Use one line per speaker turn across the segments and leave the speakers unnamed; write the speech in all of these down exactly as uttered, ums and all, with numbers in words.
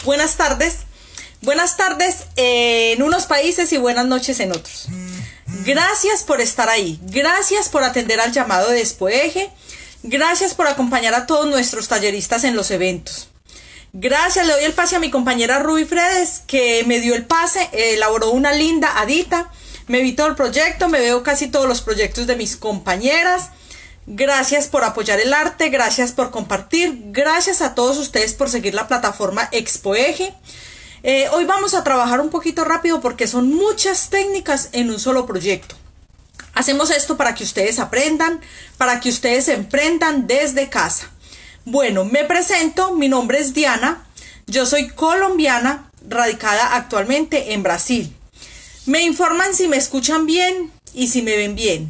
buenas tardes. Buenas tardes en unos países y buenas noches en otros. Gracias por estar ahí. Gracias por atender al llamado de Despoeje. Gracias por acompañar a todos nuestros talleristas en los eventos. Gracias, le doy el pase a mi compañera Ruby Fredes, que me dio el pase, elaboró una linda adita. Me vi todo el proyecto, me veo casi todos los proyectos de mis compañeras. Gracias por apoyar el arte, gracias por compartir, gracias a todos ustedes por seguir la plataforma Expoeje. Eh, hoy vamos a trabajar un poquito rápido porque son muchas técnicas en un solo proyecto. Hacemos esto para que ustedes aprendan, para que ustedes emprendan desde casa. Bueno, me presento, mi nombre es Diana, yo soy colombiana, radicada actualmente en Brasil. Me informan si me escuchan bien y si me ven bien.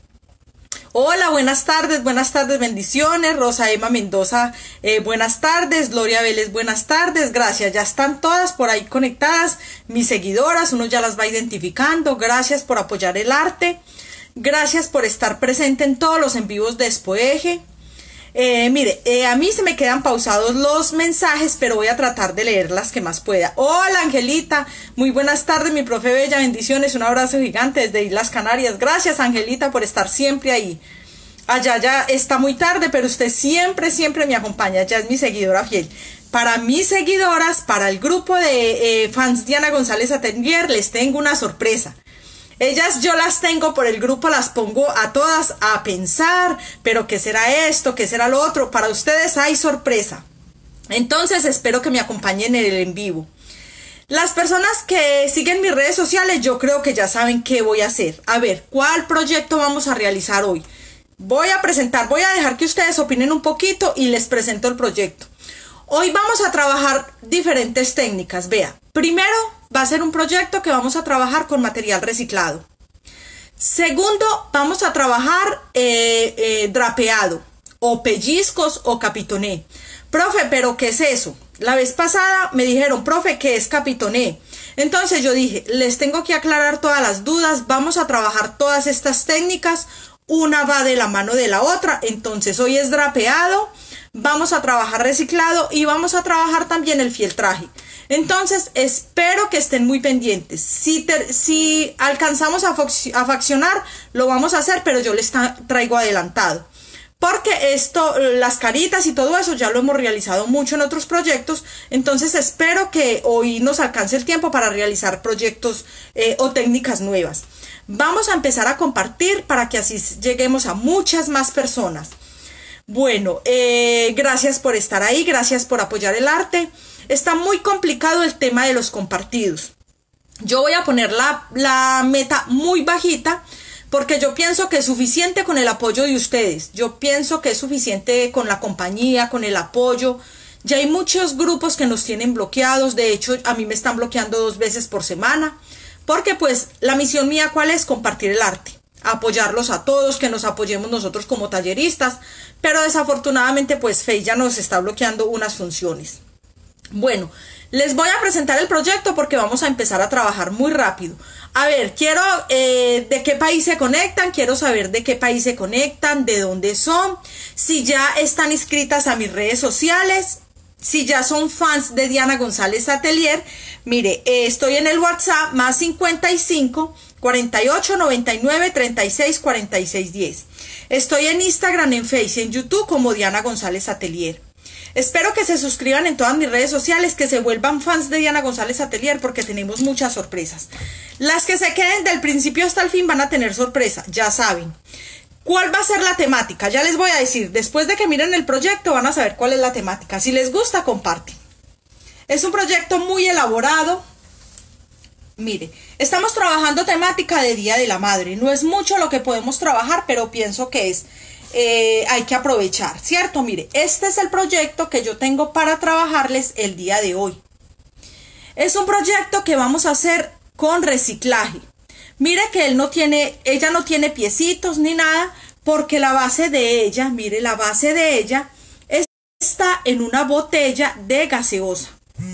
Hola, buenas tardes, buenas tardes, bendiciones. Rosa Emma Mendoza, eh, buenas tardes. Gloria Vélez, buenas tardes. Gracias, ya están todas por ahí conectadas. Mis seguidoras, uno ya las va identificando. Gracias por apoyar el arte. Gracias por estar presente en todos los en vivos de Despoeje. Eh, mire, eh, a mí se me quedan pausados los mensajes, pero voy a tratar de leer las que más pueda. Hola, Angelita, muy buenas tardes, mi profe Bella, bendiciones, un abrazo gigante desde Islas Canarias. Gracias, Angelita, por estar siempre ahí. Allá ya está muy tarde, pero usted siempre, siempre me acompaña, ya es mi seguidora fiel. Para mis seguidoras, para el grupo de eh, fans Diana González Atelier, les tengo una sorpresa. Ellas yo las tengo por el grupo, las pongo a todas a pensar, pero ¿qué será esto? ¿Qué será lo otro? Para ustedes hay sorpresa. Entonces espero que me acompañen en el en vivo. Las personas que siguen mis redes sociales, yo creo que ya saben qué voy a hacer. A ver, ¿cuál proyecto vamos a realizar hoy? Voy a presentar, voy a dejar que ustedes opinen un poquito y les presento el proyecto. Hoy vamos a trabajar diferentes técnicas. Vea, primero va a ser un proyecto que vamos a trabajar con material reciclado. Segundo, vamos a trabajar eh, eh, drapeado, o pellizcos o capitoné. Profe, ¿pero qué es eso? La vez pasada me dijeron, profe, ¿qué es capitoné? Entonces yo dije, les tengo que aclarar todas las dudas, vamos a trabajar todas estas técnicas, una va de la mano de la otra. Entonces hoy es drapeado, vamos a trabajar reciclado y vamos a trabajar también el fieltraje. Entonces espero que estén muy pendientes. Si, te, si alcanzamos a, a faccionar, lo vamos a hacer, pero yo les traigo adelantado. Porque esto, las caritas y todo eso ya lo hemos realizado mucho en otros proyectos. Entonces espero que hoy nos alcance el tiempo para realizar proyectos eh, o técnicas nuevas. Vamos a empezar a compartir para que así lleguemos a muchas más personas. Bueno, eh, gracias por estar ahí, gracias por apoyar el arte. Está muy complicado el tema de los compartidos. Yo voy a poner la, la meta muy bajita porque yo pienso que es suficiente con el apoyo de ustedes. Yo pienso que es suficiente con la compañía, con el apoyo. Ya hay muchos grupos que nos tienen bloqueados. De hecho, a mí me están bloqueando dos veces por semana. Porque pues la misión mía, ¿cuál es? Compartir el arte. Apoyarlos a todos, que nos apoyemos nosotros como talleristas. Pero desafortunadamente pues Face ya nos está bloqueando unas funciones. Bueno, les voy a presentar el proyecto porque vamos a empezar a trabajar muy rápido. A ver, quiero eh, de qué país se conectan, quiero saber de qué país se conectan, de dónde son, si ya están inscritas a mis redes sociales, si ya son fans de Diana González Atelier. Mire, eh, estoy en el WhatsApp más cincuenta y cinco, cuarenta y ocho, noventa y nueve, treinta y seis, cuarenta y seis, diez. Estoy en Instagram, en Facebook y en YouTube como Diana González Atelier. Espero que se suscriban en todas mis redes sociales, que se vuelvan fans de Diana González Atelier porque tenemos muchas sorpresas. Las que se queden del principio hasta el fin van a tener sorpresa, ya saben. ¿Cuál va a ser la temática? Ya les voy a decir, después de que miren el proyecto van a saber cuál es la temática. Si les gusta, comparten. Es un proyecto muy elaborado. Mire, estamos trabajando temática de Día de la Madre. No es mucho lo que podemos trabajar, pero pienso que es... Eh, hay que aprovechar, ¿cierto? Mire, este es el proyecto que yo tengo para trabajarles el día de hoy. Es un proyecto que vamos a hacer con reciclaje. Mire que él no tiene, ella no tiene piecitos ni nada, porque la base de ella, mire, la base de ella está en una botella de gaseosa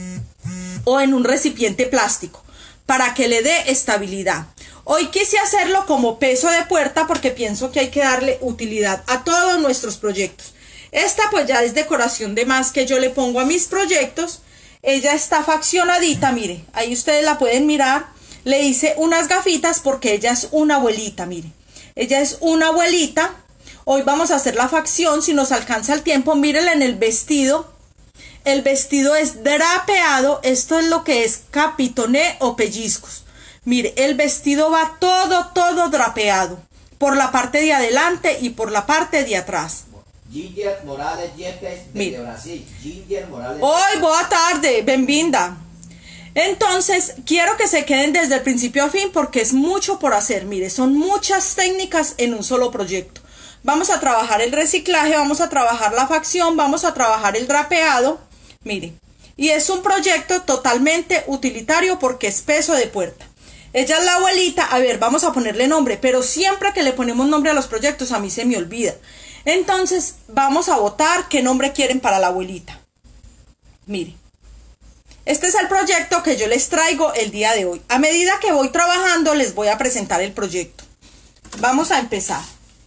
o en un recipiente plástico para que le dé estabilidad. Hoy quise hacerlo como peso de puerta porque pienso que hay que darle utilidad a todos nuestros proyectos. Esta pues ya es decoración de más que yo le pongo a mis proyectos. ella está faccionadita, mire, ahí ustedes la pueden mirar. Le hice unas gafitas porque ella es una abuelita, mire. Ella es una abuelita. Hoy vamos a hacer la facción, si nos alcanza el tiempo, mírenla en el vestido. El vestido es drapeado, esto es lo que es capitoné o pellizcos. Mire, el vestido va todo, todo drapeado, por la parte de adelante y por la parte de atrás.
Ginger Morales Yepes de Brasil. Ginger Morales.
Hoy, boa tarde, benvinda. Entonces, quiero que se queden desde el principio a fin porque es mucho por hacer. Mire, son muchas técnicas en un solo proyecto. Vamos a trabajar el reciclaje, vamos a trabajar la facción, vamos a trabajar el drapeado. Mire, y es un proyecto totalmente utilitario porque es peso de puerta. Ella es la abuelita, a ver, vamos a ponerle nombre, pero siempre que le ponemos nombre a los proyectos a mí se me olvida. Entonces, vamos a votar qué nombre quieren para la abuelita. Mire, este es el proyecto que yo les traigo el día de hoy. A medida que voy trabajando, les voy a presentar el proyecto. Vamos a empezar.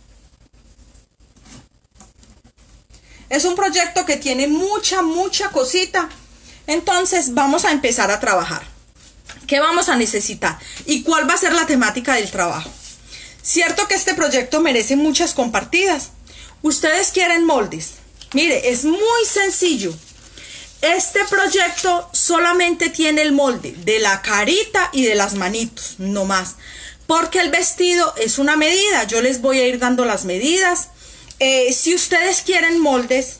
Es un proyecto que tiene mucha, mucha cosita. Entonces, vamos a empezar a trabajar. ¿Qué vamos a necesitar? ¿Y cuál va a ser la temática del trabajo? Cierto que este proyecto merece muchas compartidas. Ustedes quieren moldes. Mire, es muy sencillo. Este proyecto solamente tiene el molde de la carita y de las manitos, no más. Porque el vestido es una medida. Yo les voy a ir dando las medidas. Eh, si ustedes quieren moldes,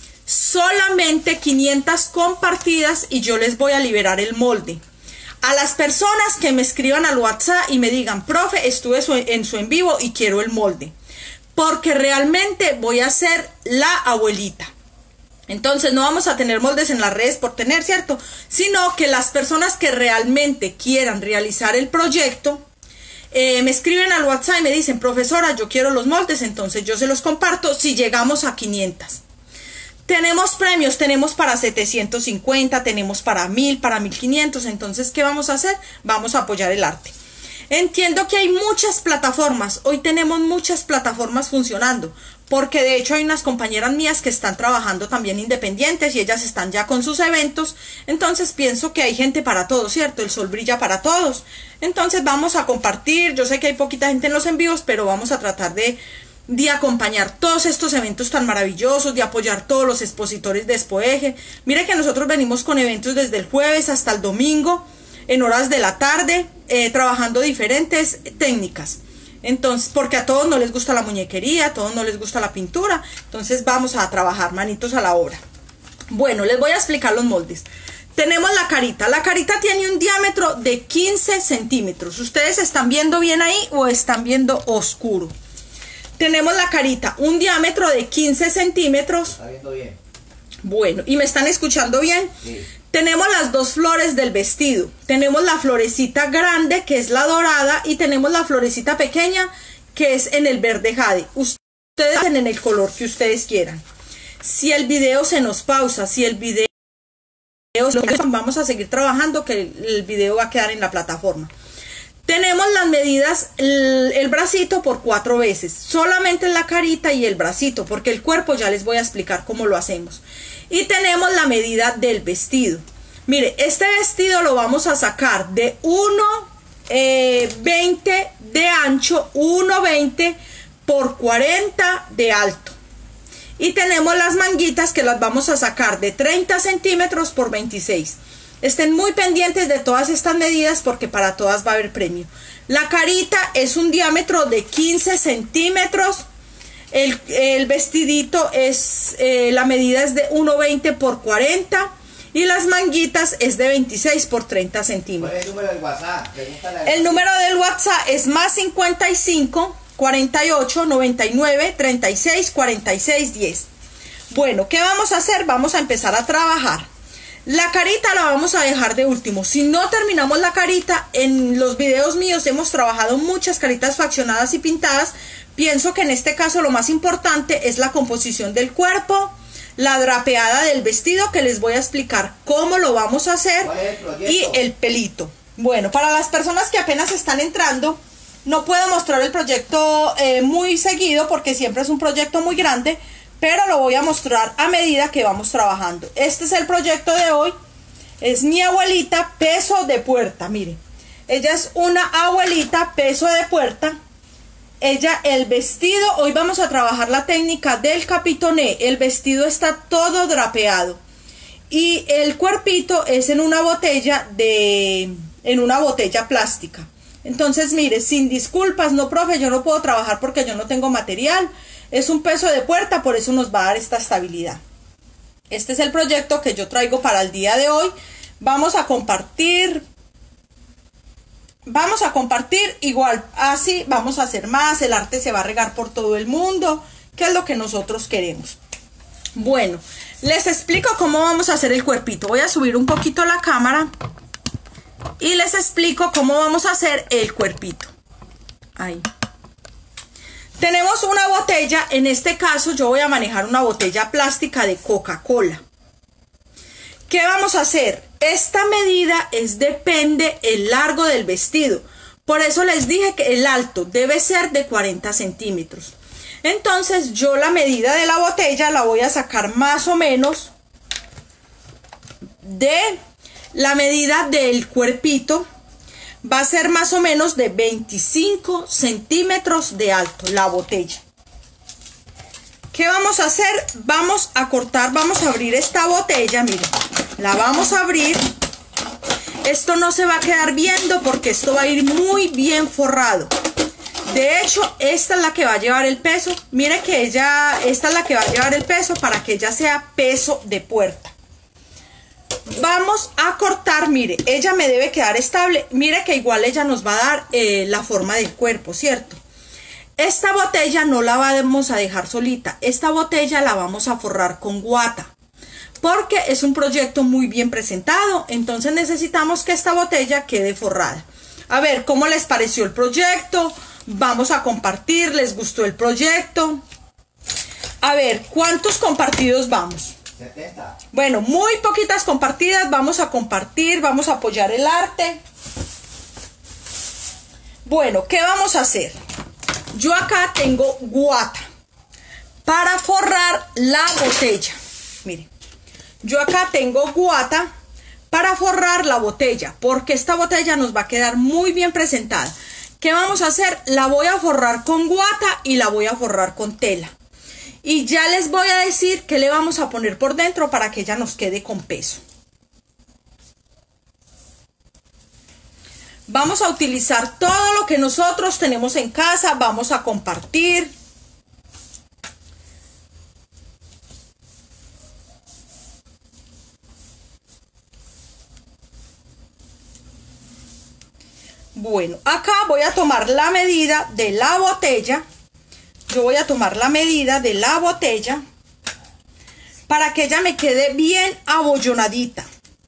solamente quinientas compartidas y yo les voy a liberar el molde. A las personas que me escriban al WhatsApp y me digan, profe, estuve en su en vivo y quiero el molde. Porque realmente voy a ser la abuelita. Entonces no vamos a tener moldes en las redes por tener, ¿cierto? Sino que las personas que realmente quieran realizar el proyecto, eh, me escriben al WhatsApp y me dicen, profesora, yo quiero los moldes, entonces yo se los comparto si llegamos a quinientas. Tenemos premios, tenemos para setecientos cincuenta, tenemos para mil, para mil quinientos. Entonces, ¿qué vamos a hacer? Vamos a apoyar el arte. Entiendo que hay muchas plataformas. Hoy tenemos muchas plataformas funcionando. Porque de hecho hay unas compañeras mías que están trabajando también independientes y ellas están ya con sus eventos. Entonces pienso que hay gente para todos, ¿cierto? El sol brilla para todos. Entonces vamos a compartir. Yo sé que hay poquita gente en los envíos, pero vamos a tratar de... de acompañar todos estos eventos tan maravillosos, de apoyar todos los expositores de Expoeje. Mire que nosotros venimos con eventos desde el jueves hasta el domingo, en horas de la tarde, eh, trabajando diferentes técnicas. Entonces, porque a todos no les gusta la muñequería, a todos no les gusta la pintura, entonces vamos a trabajar, manitos a la obra. Bueno, les voy a explicar los moldes. Tenemos la carita. La carita tiene un diámetro de quince centímetros. ¿Ustedes están viendo bien ahí o están viendo oscuro? Tenemos la carita, un diámetro de quince centímetros.
¿Está viendo bien?
Bueno, ¿y me están escuchando bien?
Sí.
Tenemos las dos flores del vestido. Tenemos la florecita grande, que es la dorada, y tenemos la florecita pequeña, que es en el verde jade. Ustedes hacen en el color que ustedes quieran. Si el video se nos pausa, si el video... Vamos a seguir trabajando, que el video va a quedar en la plataforma. Tenemos las medidas, el, el bracito por cuatro veces, solamente la carita y el bracito, porque el cuerpo ya les voy a explicar cómo lo hacemos. Y tenemos la medida del vestido. Mire, este vestido lo vamos a sacar de uno veinte de ancho, uno veinte por cuarenta de alto. Y tenemos las manguitas que las vamos a sacar de treinta centímetros por veintiséis. Estén muy pendientes de todas estas medidas porque para todas va a haber premio. La carita es un diámetro de quince centímetros. El, el vestidito es, eh, la medida es de uno veinte por cuarenta. Y las manguitas es de veintiséis por treinta centímetros.
¿Cuál es el número del WhatsApp? Pregúntale.
El número del WhatsApp es más cincuenta y cinco, cuarenta y ocho, noventa y nueve, treinta y seis, cuarenta y seis, diez. Bueno, ¿qué vamos a hacer? Vamos a empezar a trabajar. La carita la vamos a dejar de último. Si no terminamos la carita, en los videos míos hemos trabajado muchas caritas faccionadas y pintadas. Pienso que en este caso lo más importante es la composición del cuerpo, la drapeada del vestido, que les voy a explicar cómo lo vamos a hacer, y el pelito. Bueno, para las personas que apenas están entrando, no puedo mostrar el proyecto eh, muy seguido porque siempre es un proyecto muy grande, pero lo voy a mostrar a medida que vamos trabajando. Este es el proyecto de hoy. Es mi abuelita peso de puerta, mire. Ella es una abuelita peso de puerta. Ella, el vestido, hoy vamos a trabajar la técnica del capitoné. El vestido está todo drapeado. Y el cuerpito es en una botella de, en una botella plástica. Entonces, mire, sin disculpas, no, profe, yo no puedo trabajar porque yo no tengo material. Es un peso de puerta, por eso nos va a dar esta estabilidad. Este es el proyecto que yo traigo para el día de hoy. Vamos a compartir. Vamos a compartir igual, así vamos a hacer más. El arte se va a regar por todo el mundo, que es lo que nosotros queremos. Bueno, les explico cómo vamos a hacer el cuerpito. Voy a subir un poquito la cámara y les explico cómo vamos a hacer el cuerpito. Ahí. Tenemos una botella, en este caso yo voy a manejar una botella plástica de Coca-Cola. ¿Qué vamos a hacer? Esta medida es depende el largo del vestido. Por eso les dije que el alto debe ser de cuarenta centímetros. Entonces yo la medida de la botella la voy a sacar más o menos de la medida del cuerpito. Va a ser más o menos de veinticinco centímetros de alto la botella. ¿Qué vamos a hacer? Vamos a cortar, vamos a abrir esta botella, miren. La vamos a abrir. Esto no se va a quedar viendo porque esto va a ir muy bien forrado. De hecho, esta es la que va a llevar el peso. Mire que ella, esta es la que va a llevar el peso para que ella sea peso de puerta. Vamos a cortar, mire, ella me debe quedar estable. Mire que igual ella nos va a dar eh, la forma del cuerpo, ¿cierto? Esta botella no la vamos a dejar solita. Esta botella la vamos a forrar con guata. Porque es un proyecto muy bien presentado, entonces necesitamos que esta botella quede forrada. A ver, ¿cómo les pareció el proyecto? Vamos a compartir, ¿les gustó el proyecto? A ver, ¿cuántos compartidos vamos?
setenta.
Bueno, muy poquitas compartidas, vamos a compartir, vamos a apoyar el arte. Bueno, ¿qué vamos a hacer? Yo acá tengo guata para forrar la botella. Miren. Yo acá tengo guata para forrar la botella, porque esta botella nos va a quedar muy bien presentada. ¿Qué vamos a hacer? La voy a forrar con guata y la voy a forrar con tela. Y ya les voy a decir qué le vamos a poner por dentro para que ella nos quede con peso. Vamos a utilizar todo lo que nosotros tenemos en casa, vamos a compartir. Bueno, acá voy a tomar la medida de la botella. Yo voy a tomar la medida de la botella para que ella me quede bien abollonadita.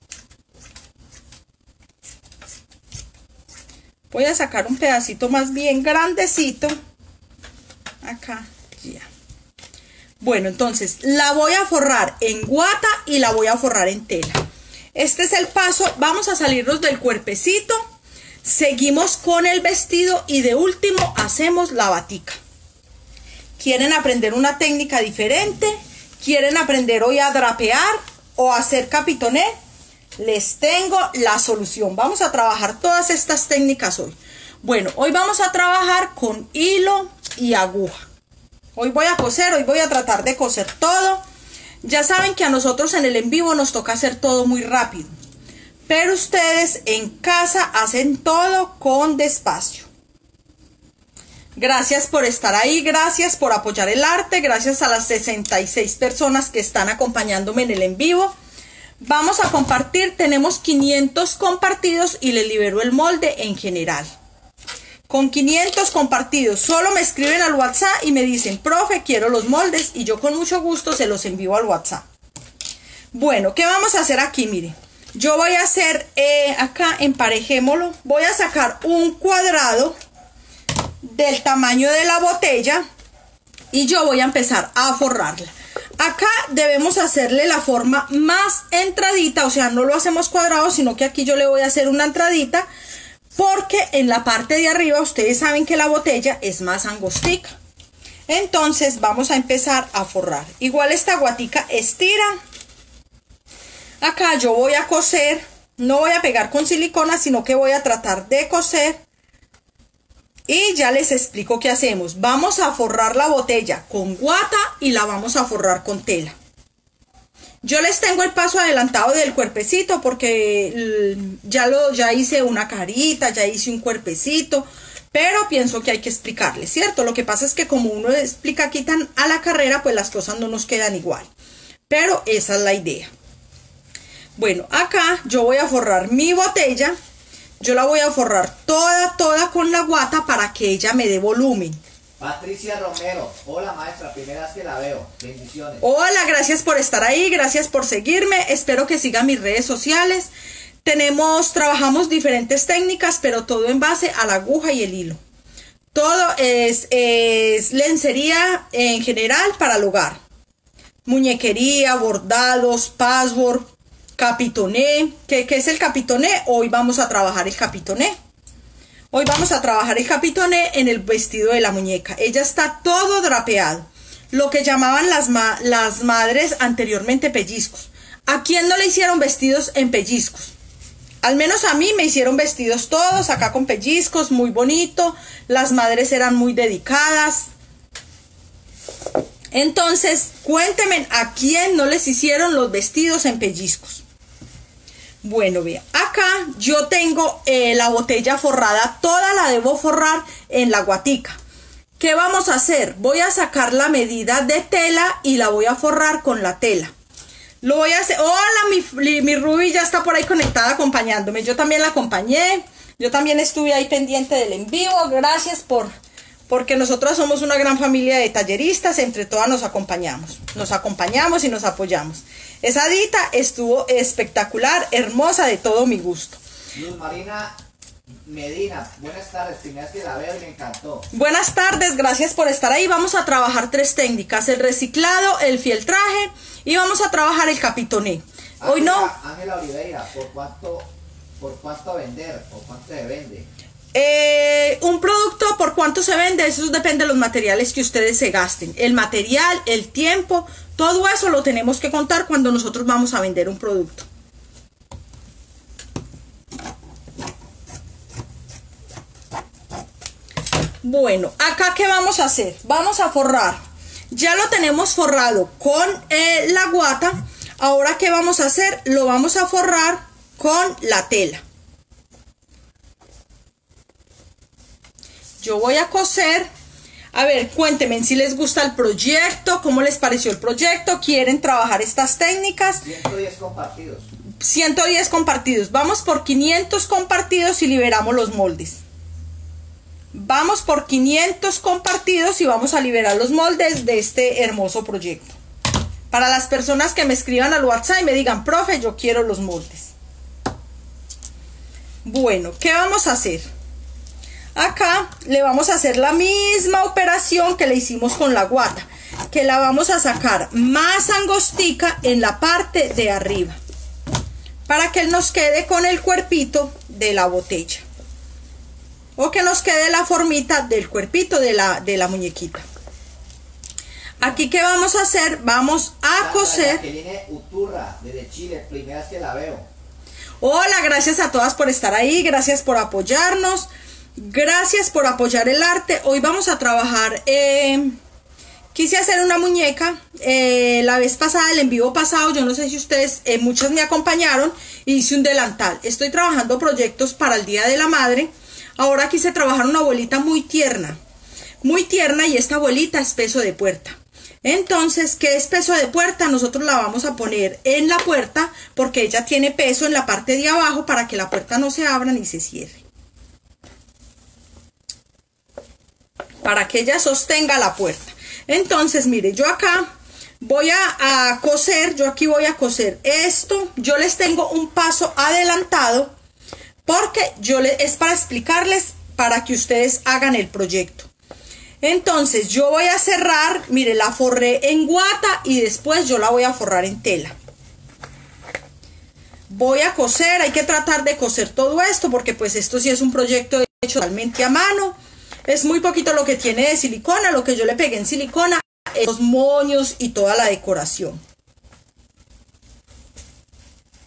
Voy a sacar un pedacito más bien grandecito. Acá, ya. Bueno, entonces la voy a forrar en guata y la voy a forrar en tela. Este es el paso. Vamos a salirnos del cuerpecito. Seguimos con el vestido y de último hacemos la batica. ¿Quieren aprender una técnica diferente? ¿Quieren aprender hoy a drapear o a hacer capitoné? Les tengo la solución. Vamos a trabajar todas estas técnicas hoy. Bueno, hoy vamos a trabajar con hilo y aguja. Hoy voy a coser, hoy voy a tratar de coser todo. Ya saben que a nosotros en el en vivo nos toca hacer todo muy rápido. Pero ustedes en casa hacen todo con despacio. Gracias por estar ahí, gracias por apoyar el arte, gracias a las sesenta y seis personas que están acompañándome en el en vivo. Vamos a compartir, tenemos quinientos compartidos y les libero el molde en general. Con quinientos compartidos, solo me escriben al WhatsApp y me dicen, profe, quiero los moldes y yo con mucho gusto se los envío al WhatsApp. Bueno, ¿qué vamos a hacer aquí? Mire. Yo voy a hacer, eh, acá emparejémoslo, voy a sacar un cuadrado del tamaño de la botella y yo voy a empezar a forrarla. Acá debemos hacerle la forma más entradita, o sea, no lo hacemos cuadrado, sino que aquí yo le voy a hacer una entradita porque en la parte de arriba ustedes saben que la botella es más angostica. Entonces vamos a empezar a forrar. Igual esta guatica estira. Acá yo voy a coser, no voy a pegar con silicona, sino que voy a tratar de coser. Y ya les explico qué hacemos. Vamos a forrar la botella con guata y la vamos a forrar con tela. Yo les tengo el paso adelantado del cuerpecito porque ya, lo, ya hice una carita, ya hice un cuerpecito, pero pienso que hay que explicarles, ¿cierto? Lo que pasa es que como uno explica aquí tan a la carrera, pues las cosas no nos quedan igual. Pero esa es la idea. Bueno, acá yo voy a forrar mi botella. Yo la voy a forrar toda, toda con la guata para que ella me dé volumen.
Patricia Romero, hola maestra, primera vez que la veo, bendiciones.
Hola, gracias por estar ahí, gracias por seguirme, espero que sigan mis redes sociales. Tenemos, trabajamos diferentes técnicas, pero todo en base a la aguja y el hilo. Todo es, es lencería en general para el hogar. Muñequería, bordados, patchwork, capitoné. ¿Qué, qué es el capitoné? Hoy vamos a trabajar el capitoné. Hoy vamos a trabajar el capitoné en el vestido de la muñeca. Ella está todo drapeado. Lo que llamaban las, ma las madres anteriormente pellizcos. ¿A quién no le hicieron vestidos en pellizcos? Al menos a mí me hicieron vestidos todos acá con pellizcos, muy bonito. Las madres eran muy dedicadas. Entonces, cuéntenme a quién no les hicieron los vestidos en pellizcos. Bueno, vean, acá yo tengo eh, la botella forrada, toda la debo forrar en la guatica. ¿Qué vamos a hacer? Voy a sacar la medida de tela y la voy a forrar con la tela. Lo voy a hacer. Hola, mi, mi Ruby ya está por ahí conectada acompañándome. Yo también la acompañé. Yo también estuve ahí pendiente del en vivo. Gracias por... Porque nosotros somos una gran familia de talleristas, entre todas nos acompañamos. Nos acompañamos y nos apoyamos. Esa dita estuvo espectacular, hermosa, de todo mi gusto.
Luz Marina Medina, buenas tardes, primera vez que la veo y me encantó.
Buenas tardes, gracias por estar ahí. Vamos a trabajar tres técnicas, el reciclado, el fieltraje y vamos a trabajar el capitoné. Hoy
Ángela,
no...
Ángela Oliveira, ¿por cuánto, por cuánto vender o cuánto se vende?
Eh, un producto, ¿por cuánto se vende? Eso depende de los materiales que ustedes se gasten. El material, el tiempo, todo eso lo tenemos que contar cuando nosotros vamos a vender un producto. Bueno, acá ¿qué vamos a hacer? Vamos a forrar. Ya lo tenemos forrado con eh, la guata. Ahora ¿qué vamos a hacer? Lo vamos a forrar con la tela. Yo voy a coser. A ver, cuéntenme si les gusta el proyecto, cómo les pareció el proyecto, quieren trabajar estas técnicas.
ciento diez compartidos.
ciento diez compartidos. Vamos por quinientos compartidos y liberamos los moldes. Vamos por quinientos compartidos y vamos a liberar los moldes de este hermoso proyecto. Para las personas que me escriban al WhatsApp y me digan, profe, yo quiero los moldes. Bueno, ¿qué vamos a hacer? Acá le vamos a hacer la misma operación que le hicimos con la guata, que la vamos a sacar más angostica en la parte de arriba, para que nos quede con el cuerpito de la botella, o que nos quede la formita del cuerpito de la, de la muñequita. Aquí, ¿qué vamos a hacer? Vamos a coser.
Jacqueline Uturra, desde Chile, primera vez que la veo.
Hola, gracias a todas por estar ahí, gracias por apoyarnos. Gracias por apoyar el arte. Hoy vamos a trabajar, eh, quise hacer una muñeca, eh, la vez pasada, el en vivo pasado, yo no sé si ustedes, eh, muchas me acompañaron, y hice un delantal. Estoy trabajando proyectos para el Día de la Madre. Ahora quise trabajar una abuelita muy tierna, muy tierna, y esta abuelita es peso de puerta. Entonces, ¿qué es peso de puerta? Nosotros la vamos a poner en la puerta porque ella tiene peso en la parte de abajo para que la puerta no se abra ni se cierre. Para que ella sostenga la puerta. Entonces, mire, yo acá voy a, a coser, yo aquí voy a coser esto. Yo les tengo un paso adelantado porque yo le, es para explicarles, para que ustedes hagan el proyecto. Entonces, yo voy a cerrar, mire, la forré en guata y después yo la voy a forrar en tela. Voy a coser, hay que tratar de coser todo esto porque pues esto sí es un proyecto hecho totalmente a mano. Es muy poquito lo que tiene de silicona, lo que yo le pegué en silicona, los moños y toda la decoración.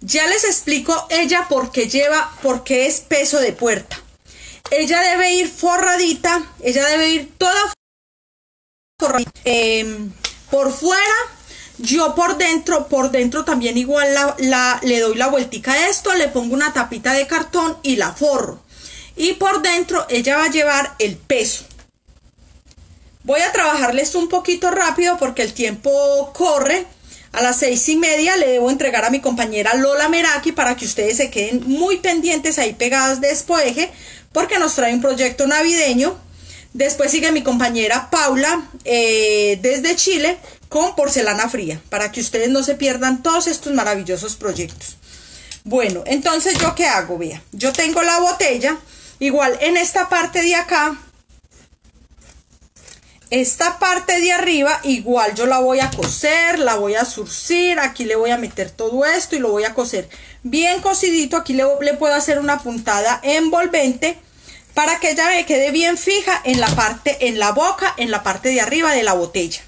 Ya les explico ella por qué lleva, por qué es peso de puerta. Ella debe ir forradita, ella debe ir toda forradita. Eh, por fuera, yo por dentro, por dentro también igual la, la, le doy la vueltica a esto, le pongo una tapita de cartón y la forro. Y por dentro ella va a llevar el peso. Voy a trabajarles un poquito rápido porque el tiempo corre. A las seis y media le debo entregar a mi compañera Lola Meraki para que ustedes se queden muy pendientes ahí pegadas de Espoeje, porque nos trae un proyecto navideño. Después sigue mi compañera Paula eh, desde Chile con porcelana fría, para que ustedes no se pierdan todos estos maravillosos proyectos. Bueno, entonces ¿yo qué hago? Vea, yo tengo la botella, igual en esta parte de acá, esta parte de arriba, igual yo la voy a coser, la voy a zurcir, aquí le voy a meter todo esto y lo voy a coser bien cosidito. Aquí le, le puedo hacer una puntada envolvente para que ella me quede bien fija en la parte, en la boca, en la parte de arriba de la botella.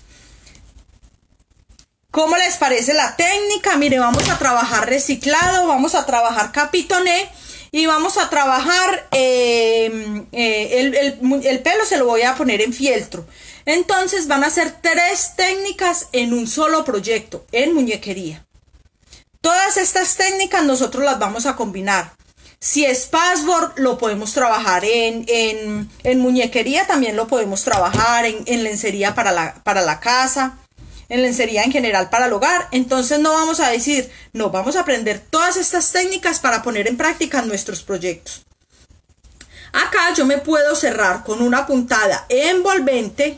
¿Cómo les parece la técnica? Mire, vamos a trabajar reciclado, vamos a trabajar capitoné y vamos a trabajar eh, eh, el, el, el pelo se lo voy a poner en fieltro. Entonces van a ser tres técnicas en un solo proyecto, en muñequería. Todas estas técnicas nosotros las vamos a combinar. Si es patchwork, lo podemos trabajar en, en, en muñequería, también lo podemos trabajar en, en lencería para la, para la casa, en lencería en general para el hogar. Entonces no vamos a decir, no, vamos a aprender todas estas técnicas para poner en práctica nuestros proyectos. Acá yo me puedo cerrar con una puntada envolvente.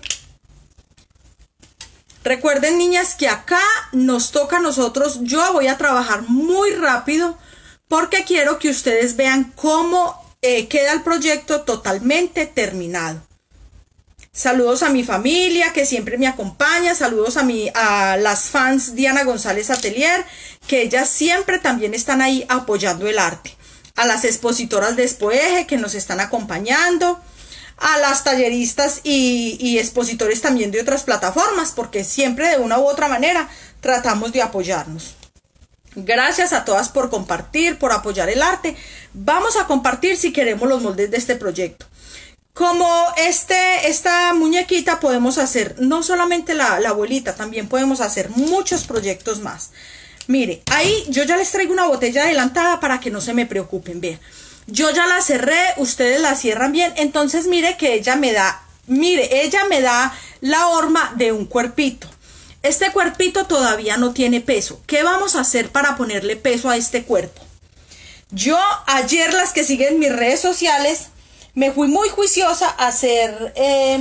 Recuerden, niñas, que acá nos toca a nosotros, yo voy a trabajar muy rápido porque quiero que ustedes vean cómo eh, queda el proyecto totalmente terminado. Saludos a mi familia que siempre me acompaña, saludos a, mi, a las fans Diana González Atelier, que ellas siempre también están ahí apoyando el arte. A las expositoras de Espoeje que nos están acompañando, a las talleristas y, y expositores también de otras plataformas, porque siempre de una u otra manera tratamos de apoyarnos. Gracias a todas por compartir, por apoyar el arte. Vamos a compartir si queremos los moldes de este proyecto. Como este, esta muñequita podemos hacer no solamente la, la abuelita, también podemos hacer muchos proyectos más. Mire, ahí yo ya les traigo una botella adelantada para que no se me preocupen. Vean, yo ya la cerré, ustedes la cierran bien. Entonces mire que ella me da, mire, ella me da la horma de un cuerpito. Este cuerpito todavía no tiene peso. ¿Qué vamos a hacer para ponerle peso a este cuerpo? Yo ayer, las que siguen mis redes sociales, me fui muy juiciosa a hacer, eh,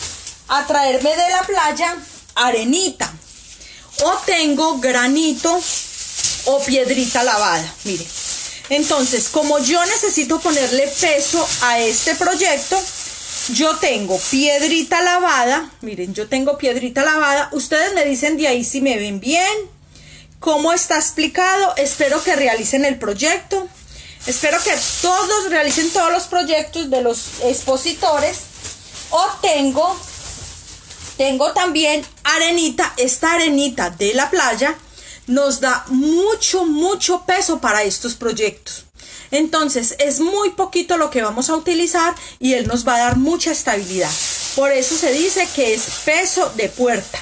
a traerme de la playa arenita. O tengo granito o piedrita lavada, mire. Entonces, como yo necesito ponerle peso a este proyecto, yo tengo piedrita lavada. Miren, yo tengo piedrita lavada. Ustedes me dicen de ahí si me ven bien, cómo está explicado. Espero que realicen el proyecto. Espero que todos realicen todos los proyectos de los expositores. O tengo... Tengo también arenita. Esta arenita de la playa nos da mucho, mucho peso para estos proyectos. Entonces es muy poquito lo que vamos a utilizar y él nos va a dar mucha estabilidad. Por eso se dice que es peso de puerta.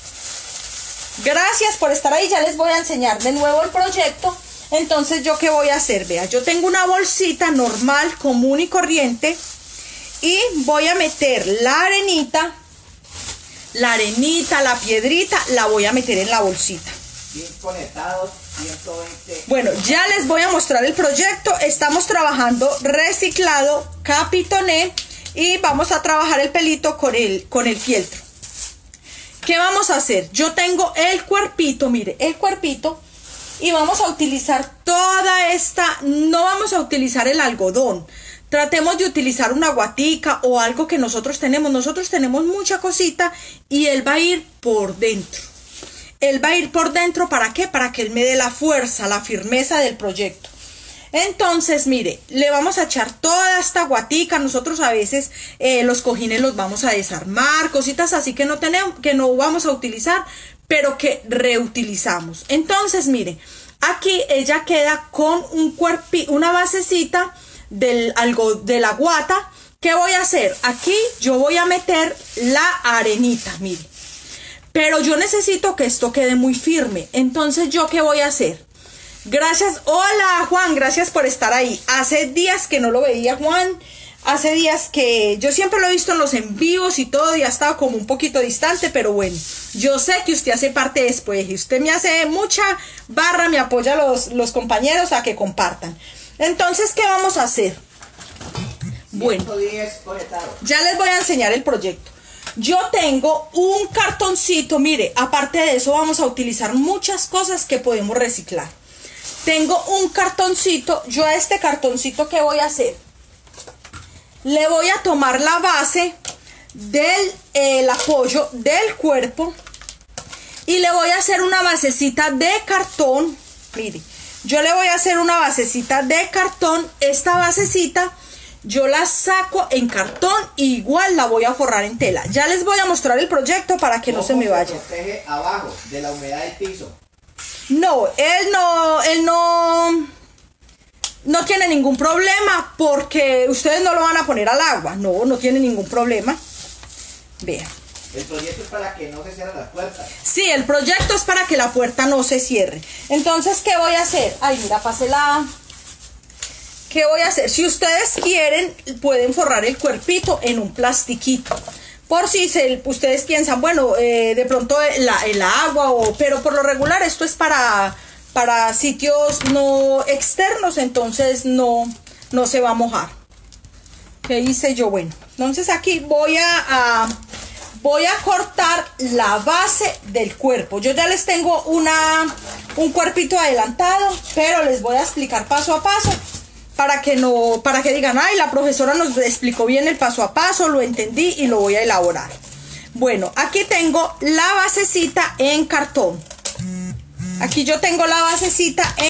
Gracias por estar ahí. Ya les voy a enseñar de nuevo el proyecto. Entonces, ¿yo qué voy a hacer? Vea, yo tengo una bolsita normal, común y corriente. Y voy a meter la arenita. La arenita, la piedrita, la voy a meter en la bolsita.
Bien conectados, ciento veinte.
Bueno, ya les voy a mostrar el proyecto. Estamos trabajando reciclado, capitoné y vamos a trabajar el pelito con el, con el fieltro. ¿Qué vamos a hacer? Yo tengo el cuerpito, mire, el cuerpito y vamos a utilizar toda esta, no vamos a utilizar el algodón. Tratemos de utilizar una guatica o algo que nosotros tenemos. Nosotros tenemos mucha cosita y él va a ir por dentro. Él va a ir por dentro, ¿para qué? Para que él me dé la fuerza, la firmeza del proyecto. Entonces, mire, le vamos a echar toda esta guatica. Nosotros a veces eh, los cojines los vamos a desarmar, cositas así que no tenemos, que no vamos a utilizar, pero que reutilizamos. Entonces, mire, aquí ella queda con un cuerpi, una basecita del, algo, de la guata. ¿Qué voy a hacer? Aquí yo voy a meter la arenita, mire. Pero yo necesito que esto quede muy firme. Entonces, ¿yo qué voy a hacer? Gracias. Hola, Juan. Gracias por estar ahí. Hace días que no lo veía, Juan. Hace días que yo siempre lo he visto en los envíos y todo y ha estado como un poquito distante, pero bueno, yo sé que usted hace parte de Después y usted me hace mucha barra, me apoya a los, los compañeros a que compartan. Entonces, ¿qué vamos a hacer? Bueno, ya les voy a enseñar el proyecto. Yo tengo un cartoncito, mire, aparte de eso vamos a utilizar muchas cosas que podemos reciclar. Tengo un cartoncito, yo a este cartoncito, ¿qué voy a hacer? Le voy a tomar la base del el apoyo del cuerpo y le voy a hacer una basecita de cartón. Mire, yo le voy a hacer una basecita de cartón. Esta basecita yo la saco en cartón y igual la voy a forrar en tela. Ya les voy a mostrar el proyecto para que no se me vaya.
Protege abajo de la humedad del piso.
No, él no, él no, no tiene ningún problema porque ustedes no lo van a poner al agua. No, no tiene ningún problema. Vean.
El proyecto es para que no se cierren las puertas.
Sí, el proyecto es para que la puerta no se cierre. Entonces, ¿qué voy a hacer? Ay, mira, pase la... ¿Qué voy a hacer? Si ustedes quieren, pueden forrar el cuerpito en un plastiquito. Por si se, ustedes piensan, bueno, eh, de pronto la, el agua, o, pero por lo regular esto es para, para sitios no externos, entonces no, no se va a mojar. ¿Qué hice yo? Bueno, entonces aquí voy a, a, voy a cortar la base del cuerpo. Yo ya les tengo una, un cuerpito adelantado, pero les voy a explicar paso a paso. Para que no, para que digan, ay, la profesora nos explicó bien el paso a paso, lo entendí y lo voy a elaborar. Bueno, aquí tengo la basecita en cartón. Aquí yo tengo la basecita en,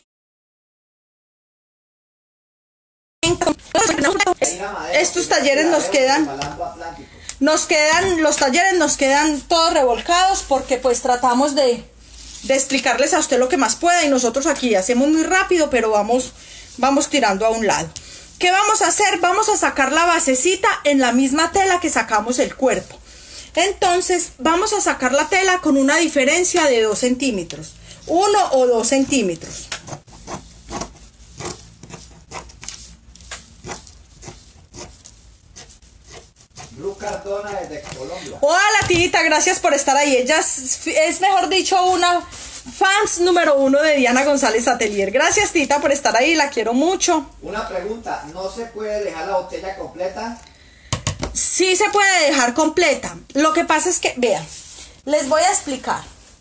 en estos talleres nos quedan, nos quedan, los talleres nos quedan todos revolcados porque pues tratamos de, de explicarles a usted lo que más pueda y nosotros aquí hacemos muy rápido, pero vamos... Vamos tirando a un lado. ¿Qué vamos a hacer? Vamos a sacar la basecita en la misma tela que sacamos el cuerpo. Entonces, vamos a sacar la tela con una diferencia de dos centímetros. Uno o dos centímetros.
Luz Cardona desde Colombia.
Hola, Tita, gracias por estar ahí. Ella es, es mejor dicho, una... fans número uno de Diana González Atelier. Gracias, Tita, por estar ahí, la quiero mucho.
Una pregunta, ¿no se puede dejar la botella completa?
Sí se puede dejar completa. Lo que pasa es que, vean, les voy a explicar.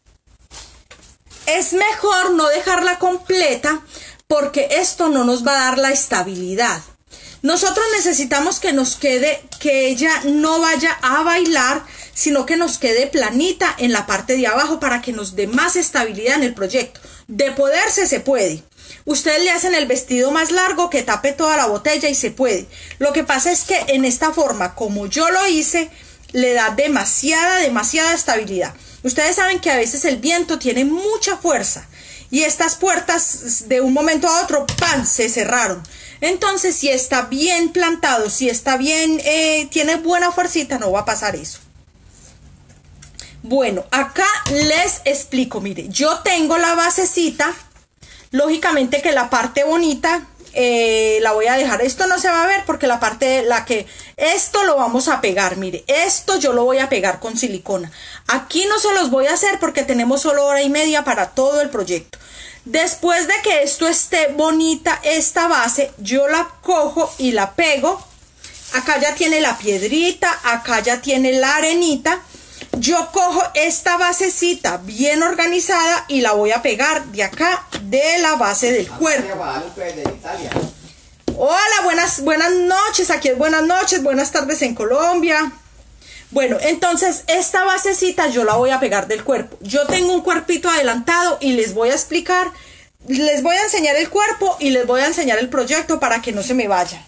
Es mejor no dejarla completa porque esto no nos va a dar la estabilidad. Nosotros necesitamos que nos quede, que ella no vaya a bailar, sino que nos quede planita en la parte de abajo para que nos dé más estabilidad en el proyecto. De poderse, se puede. Ustedes le hacen el vestido más largo que tape toda la botella y se puede. Lo que pasa es que en esta forma, como yo lo hice, le da demasiada, demasiada estabilidad. Ustedes saben que a veces el viento tiene mucha fuerza y estas puertas de un momento a otro, ¡pam!, se cerraron. Entonces, si está bien plantado, si está bien, eh, tiene buena fuercita, no va a pasar eso. Bueno, acá les explico, mire, yo tengo la basecita, lógicamente que la parte bonita eh, la voy a dejar, esto no se va a ver porque la parte, la que, esto lo vamos a pegar, mire, esto yo lo voy a pegar con silicona. Aquí no se los voy a hacer porque tenemos solo hora y media para todo el proyecto. Después de que esto esté bonita, esta base, yo la cojo y la pego. Acá ya tiene la piedrita, acá ya tiene la arenita. Yo cojo esta basecita bien organizada y la voy a pegar de acá, de la base del cuerpo. Hola, buenas, buenas noches, aquí es buenas noches, buenas tardes en Colombia. Bueno, entonces esta basecita yo la voy a pegar del cuerpo. Yo tengo un cuerpito adelantado y les voy a explicar, les voy a enseñar el cuerpo y les voy a enseñar el proyecto para que no se me vaya.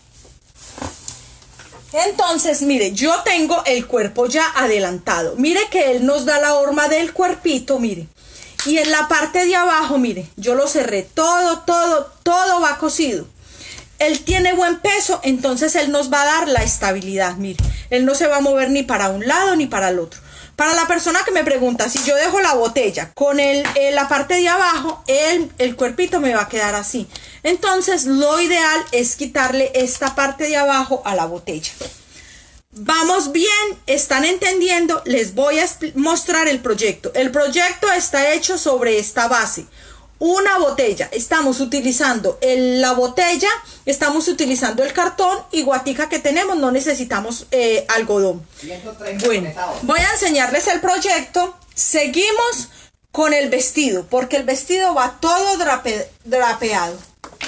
Entonces, mire, yo tengo el cuerpo ya adelantado. Mire que él nos da la horma del cuerpito, mire. Y en la parte de abajo, mire, yo lo cerré todo, todo, todo va cosido. Él tiene buen peso, entonces él nos va a dar la estabilidad, mire. Él no se va a mover ni para un lado ni para el otro. Para la persona que me pregunta, si yo dejo la botella con el, el, la parte de abajo, el, el cuerpito me va a quedar así. Entonces, lo ideal es quitarle esta parte de abajo a la botella. Vamos bien, ¿están entendiendo? Les voy a mostrar el proyecto. El proyecto está hecho sobre esta base. Una botella, estamos utilizando el, la botella, estamos utilizando el cartón y guatica que tenemos, no necesitamos eh, algodón. Bueno, voy a enseñarles el proyecto. Seguimos con el vestido, porque el vestido va todo drape, drapeado.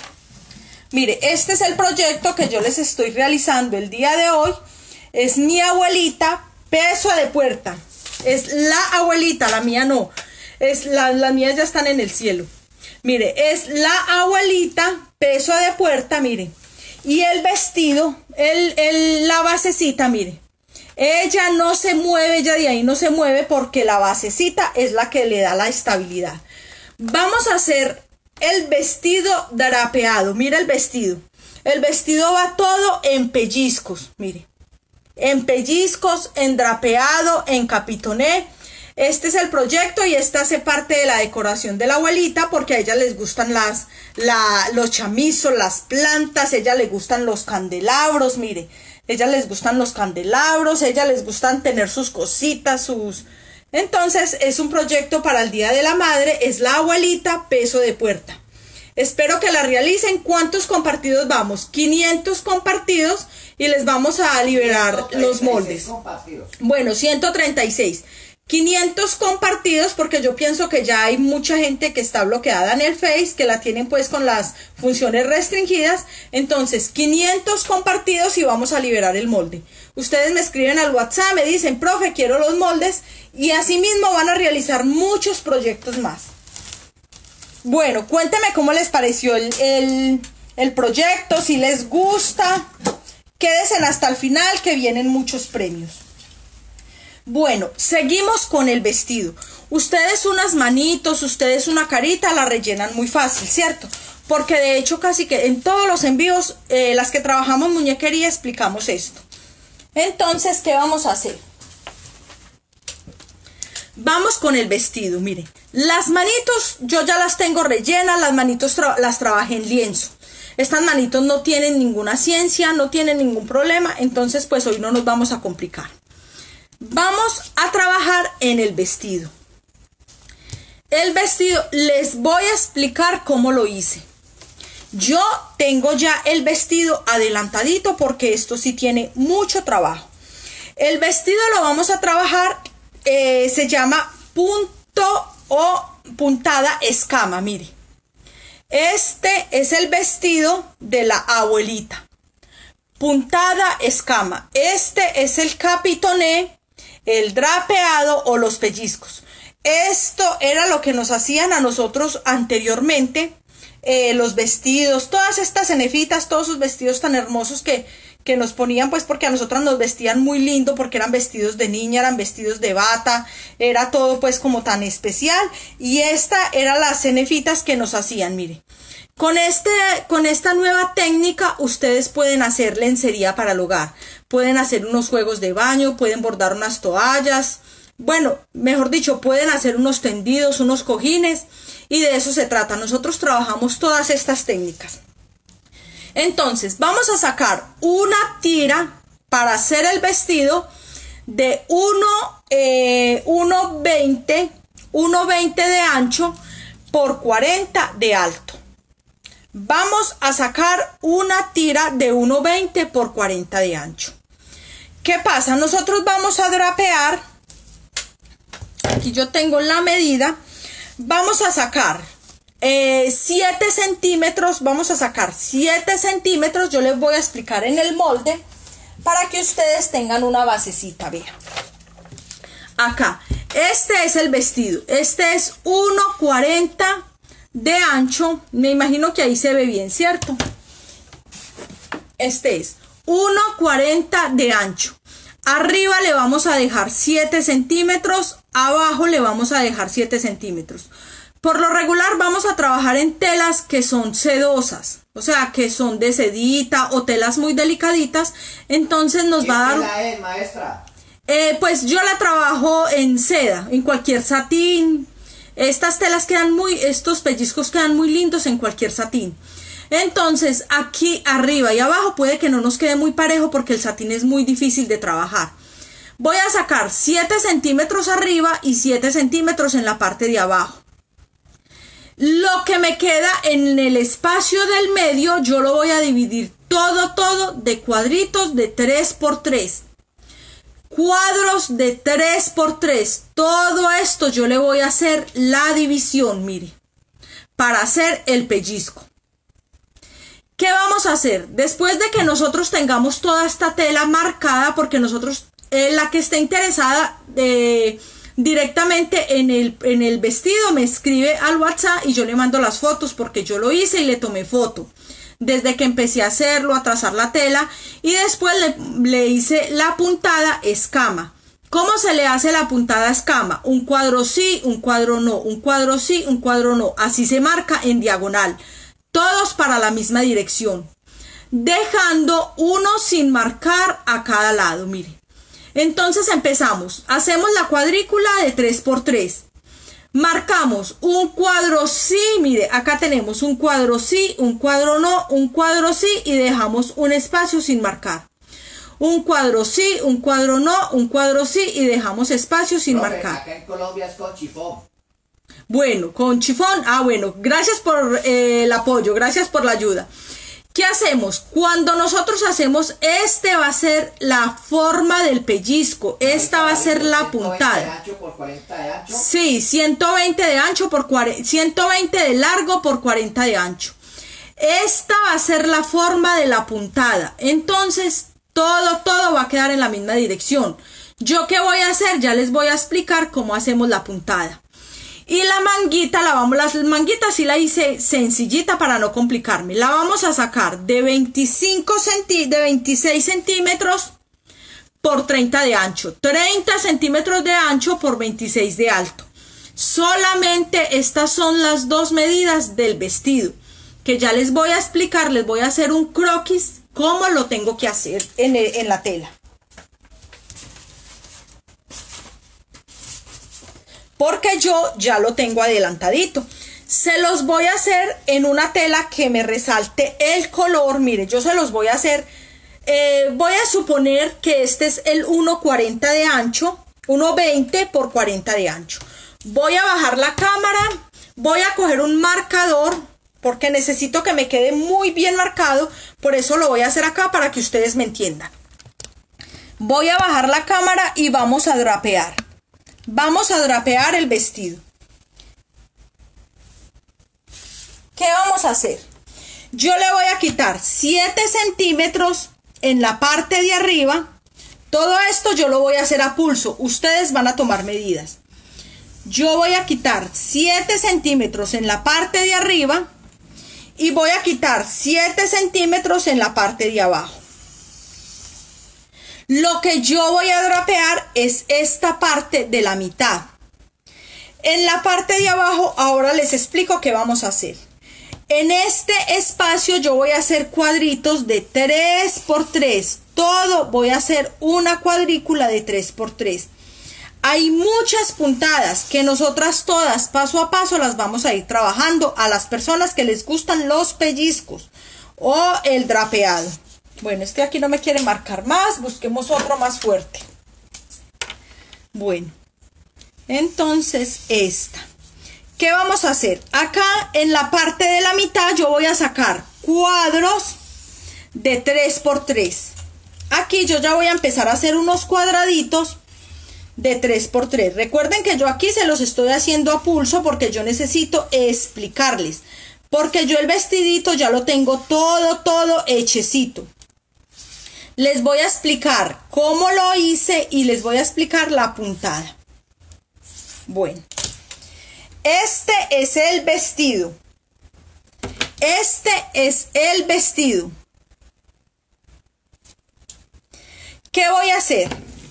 Mire, este es el proyecto que yo les estoy realizando el día de hoy. Es mi abuelita, peso de puerta. Es la abuelita, la mía no. Es la, las mías ya están en el cielo. Mire, es la abuelita, peso de puerta, mire. Y el vestido, el, el, la basecita, mire. Ella no se mueve, ella de ahí no se mueve porque la basecita es la que le da la estabilidad. Vamos a hacer el vestido drapeado. Mire el vestido. El vestido va todo en pellizcos, mire. En pellizcos, en drapeado, en capitoné. Este es el proyecto y esta hace parte de la decoración de la abuelita porque a ella les gustan las, la, los chamizos, las plantas, a ella les gustan los candelabros, mire, a ella les gustan los candelabros, a ella les gustan tener sus cositas, sus... Entonces es un proyecto para el Día de la Madre, es la abuelita, peso de puerta. Espero que la realicen. ¿Cuántos compartidos vamos? quinientos compartidos y les vamos a liberar los moldes. Compartidos. Bueno, ciento treinta y seis. quinientos compartidos porque yo pienso que ya hay mucha gente que está bloqueada en el Face, que la tienen pues con las funciones restringidas. Entonces, quinientos compartidos y vamos a liberar el molde. Ustedes me escriben al WhatsApp, me dicen, profe, quiero los moldes y así mismo van a realizar muchos proyectos más. Bueno, cuéntenme cómo les pareció el, el, el proyecto, si les gusta. Quédense hasta el final que vienen muchos premios. Bueno, seguimos con el vestido. Ustedes unas manitos, ustedes una carita la rellenan muy fácil, ¿cierto? Porque de hecho casi que en todos los envíos, eh, las que trabajamos muñequería, explicamos esto. Entonces, ¿qué vamos a hacer? Vamos con el vestido, mire. Las manitos yo ya las tengo rellenas, las manitos tra las trabajé en lienzo. Estas manitos no tienen ninguna ciencia, no tienen ningún problema, entonces pues hoy no nos vamos a complicar. Vamos a trabajar en el vestido. El vestido, les voy a explicar cómo lo hice. Yo tengo ya el vestido adelantadito porque esto sí tiene mucho trabajo. El vestido lo vamos a trabajar, eh, se llama punto o puntada escama, mire. Este es el vestido de la abuelita. Puntada escama. Este es el capitoné, el drapeado o los pellizcos. Esto era lo que nos hacían a nosotros anteriormente, eh, los vestidos, todas estas cenefitas, todos esos vestidos tan hermosos que, que nos ponían, pues porque a nosotras nos vestían muy lindo, porque eran vestidos de niña, eran vestidos de bata, era todo pues como tan especial, y esta era las cenefitas que nos hacían, mire. Con, este, con esta nueva técnica ustedes pueden hacer lencería para el hogar, pueden hacer unos juegos de baño, pueden bordar unas toallas, bueno, mejor dicho, pueden hacer unos tendidos, unos cojines, y de eso se trata. Nosotros trabajamos todas estas técnicas. Entonces, vamos a sacar una tira para hacer el vestido de uno veinte de ancho por cuarenta de alto. Vamos a sacar una tira de uno veinte por cuarenta de ancho. ¿Qué pasa? Nosotros vamos a drapear. Aquí yo tengo la medida. Vamos a sacar eh, siete centímetros. Vamos a sacar siete centímetros. Yo les voy a explicar en el molde para que ustedes tengan una basecita. Vean. Acá. Este es el vestido. Este es uno cuarenta de ancho. Me imagino que ahí se ve bien, ¿cierto? Este es uno cuarenta de ancho. Arriba le vamos a dejar siete centímetros, abajo le vamos a dejar siete centímetros. Por lo regular vamos a trabajar en telas que son sedosas, o sea, que son de sedita o telas muy delicaditas, entonces nos
¿Qué
va a dar...
tela es, maestra?
Eh, pues yo la trabajo en seda, en cualquier satín. Estas telas quedan muy, estos pellizcos quedan muy lindos en cualquier satín. Entonces aquí arriba y abajo puede que no nos quede muy parejo porque el satín es muy difícil de trabajar. Voy a sacar siete centímetros arriba y siete centímetros en la parte de abajo. Lo que me queda en el espacio del medio yo lo voy a dividir todo, todo de cuadritos de tres por tres. Cuadros de tres por tres. Todo esto yo le voy a hacer la división, mire, para hacer el pellizco. ¿Qué vamos a hacer? Después de que nosotros tengamos toda esta tela marcada, porque nosotros, eh, la que esté interesada eh, directamente en el, en el vestido, me escribe al WhatsApp y yo le mando las fotos porque yo lo hice y le tomé foto. Desde que empecé a hacerlo, a trazar la tela y después le, le hice la puntada escama. ¿Cómo se le hace la puntada escama? Un cuadro sí, un cuadro no, un cuadro sí, un cuadro no. Así se marca en diagonal. Todos para la misma dirección. Dejando uno sin marcar a cada lado, mire. Entonces empezamos. Hacemos la cuadrícula de tres por tres. Marcamos un cuadro sí, mire, acá tenemos un cuadro sí, un cuadro no, un cuadro sí y dejamos un espacio sin marcar. Un cuadro sí, un cuadro no, un cuadro sí y dejamos espacio sin
Profe,
marcar.
acá en Colombia es con chifón.
Bueno, con chifón, ah bueno, gracias por eh, el apoyo, gracias por la ayuda. ¿Qué hacemos? Cuando nosotros hacemos, este va a ser la forma del pellizco, esta va a ser la puntada.
¿ciento veinte de ancho por cuarenta de ancho?
Sí, ciento veinte de ancho por cuarenta, ciento veinte de largo por cuarenta de ancho. Esta va a ser la forma de la puntada. Entonces, todo, todo va a quedar en la misma dirección. ¿Yo qué voy a hacer? Ya les voy a explicar cómo hacemos la puntada. Y la manguita, la vamos, las manguitas sí la hice sencillita para no complicarme. La vamos a sacar de veinticinco centímetros, de veintiséis centímetros por treinta de ancho. treinta centímetros de ancho por veintiséis de alto. Solamente estas son las dos medidas del vestido. Que ya les voy a explicar, les voy a hacer un croquis, cómo lo tengo que hacer en, el, en la tela. Porque yo ya lo tengo adelantadito. Se los voy a hacer en una tela que me resalte el color. Mire, yo se los voy a hacer, eh, voy a suponer que este es el uno cuarenta de ancho, uno veinte por cuarenta de ancho. Voy a bajar la cámara, voy a coger un marcador, porque necesito que me quede muy bien marcado, por eso lo voy a hacer acá para que ustedes me entiendan. Voy a bajar la cámara y vamos a drapear. Vamos a drapear el vestido. ¿Qué vamos a hacer? Yo le voy a quitar siete centímetros en la parte de arriba. Todo esto yo lo voy a hacer a pulso. Ustedes van a tomar medidas. Yo voy a quitar siete centímetros en la parte de arriba y voy a quitar siete centímetros en la parte de abajo. Lo que yo voy a drapear es esta parte de la mitad. En la parte de abajo, ahora les explico qué vamos a hacer. En este espacio yo voy a hacer cuadritos de tres por tres. Todo voy a hacer una cuadrícula de tres por tres. Hay muchas puntadas que nosotras todas paso a paso las vamos a ir trabajando a las personas que les gustan los pellizcos o el drapeado. Bueno, este aquí no me quiere marcar más, busquemos otro más fuerte. Bueno, entonces esta. ¿Qué vamos a hacer? Acá en la parte de la mitad yo voy a sacar cuadros de tres por tres. Aquí yo ya voy a empezar a hacer unos cuadraditos de tres por tres. Recuerden que yo aquí se los estoy haciendo a pulso porque yo necesito explicarles. Porque yo el vestidito ya lo tengo todo, todo hechecito. Les voy a explicar cómo lo hice y les voy a explicar la puntada. Bueno, este es el vestido. Este es el vestido. ¿Qué voy a hacer?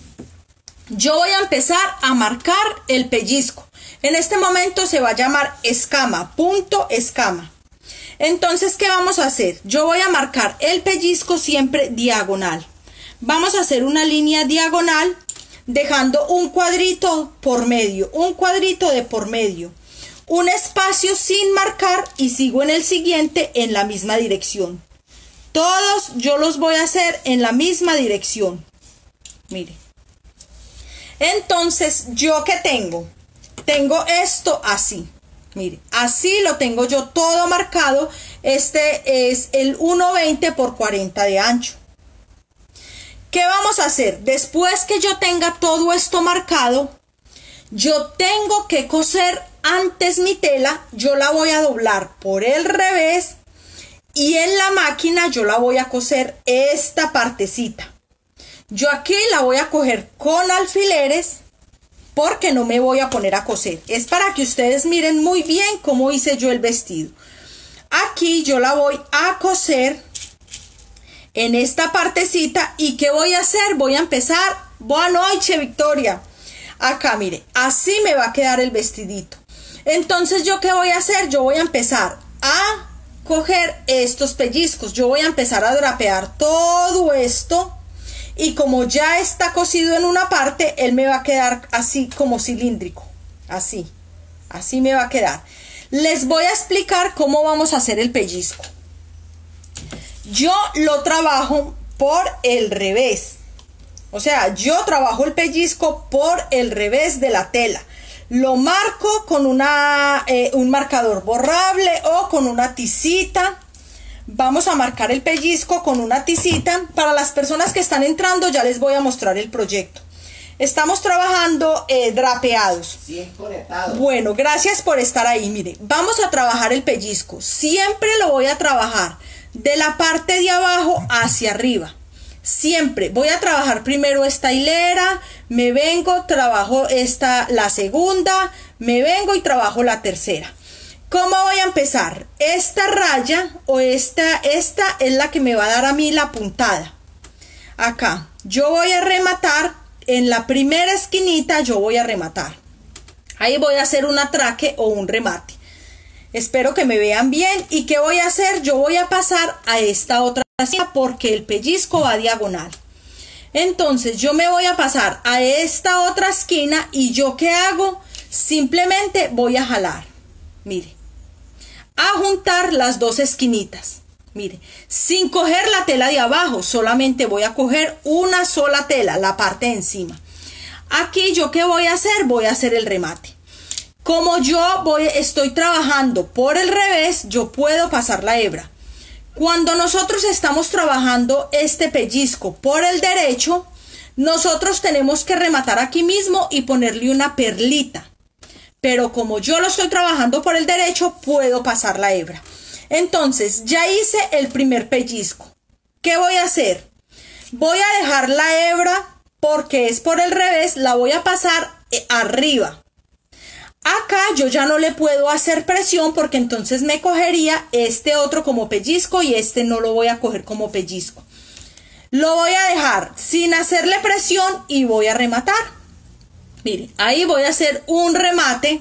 yo voy a empezar a marcar el pellizco. En este momento se va a llamar escama, punto escama. Entonces, ¿qué vamos a hacer? Yo voy a marcar el pellizco siempre diagonal. Vamos a hacer una línea diagonal dejando un cuadrito por medio, un cuadrito de por medio, un espacio sin marcar y sigo en el siguiente en la misma dirección. Todos yo los voy a hacer en la misma dirección. Mire. Entonces, ¿yo qué tengo? Tengo esto así. Mire, así lo tengo yo todo marcado. Este es el uno veinte por cuarenta de ancho. ¿Qué vamos a hacer? Después que yo tenga todo esto marcado, yo tengo que coser antes mi tela. Yo la voy a doblar por el revés y en la máquina yo la voy a coser esta partecita. Yo aquí la voy a coger con alfileres porque no me voy a poner a coser. Es para que ustedes miren muy bien cómo hice yo el vestido. Aquí yo la voy a coser en esta partecita. ¿Y qué voy a hacer? Voy a empezar. Buenas noches, Victoria. Acá, mire, así me va a quedar el vestidito. Entonces, ¿yo qué voy a hacer? Yo voy a empezar a coger estos pellizcos. Yo voy a empezar a drapear todo esto. Y como ya está cosido en una parte, él me va a quedar así como cilíndrico. Así. Así me va a quedar. Les voy a explicar cómo vamos a hacer el pellizco. Yo lo trabajo por el revés. O sea, yo trabajo el pellizco por el revés de la tela. Lo marco con una, eh, un marcador borrable o con una tisita. Vamos a marcar el pellizco con una tisita. Para las personas que están entrando ya les voy a mostrar el proyecto. Estamos trabajando eh, drapeados.
Bien conectado.
Bueno, gracias por estar ahí. Mire, vamos a trabajar el pellizco. Siempre lo voy a trabajar de la parte de abajo hacia arriba. Siempre voy a trabajar primero esta hilera, me vengo, trabajo esta, la segunda, me vengo y trabajo la tercera. ¿Cómo voy a empezar? Esta raya o esta, esta es la que me va a dar a mí la puntada. Acá, yo voy a rematar, en la primera esquinita yo voy a rematar. Ahí voy a hacer un atraque o un remate. Espero que me vean bien. ¿Y qué voy a hacer? Yo voy a pasar a esta otra esquina porque el pellizco va diagonal. Entonces yo me voy a pasar a esta otra esquina y yo ¿qué hago? Simplemente voy a jalar. Mire. A juntar las dos esquinitas. Mire. Sin coger la tela de abajo. Solamente voy a coger una sola tela. La parte de encima. Aquí yo ¿qué voy a hacer? Voy a hacer el remate. Como yo voy, estoy trabajando por el revés, yo puedo pasar la hebra. Cuando nosotros estamos trabajando este pellizco por el derecho, nosotros tenemos que rematar aquí mismo y ponerle una perlita. Pero como yo lo estoy trabajando por el derecho, puedo pasar la hebra. Entonces, ya hice el primer pellizco. ¿Qué voy a hacer? Voy a dejar la hebra porque es por el revés, la voy a pasar arriba. Acá yo ya no le puedo hacer presión porque entonces me cogería este otro como pellizco y este no lo voy a coger como pellizco. Lo voy a dejar sin hacerle presión y voy a rematar. Mire, ahí voy a hacer un remate.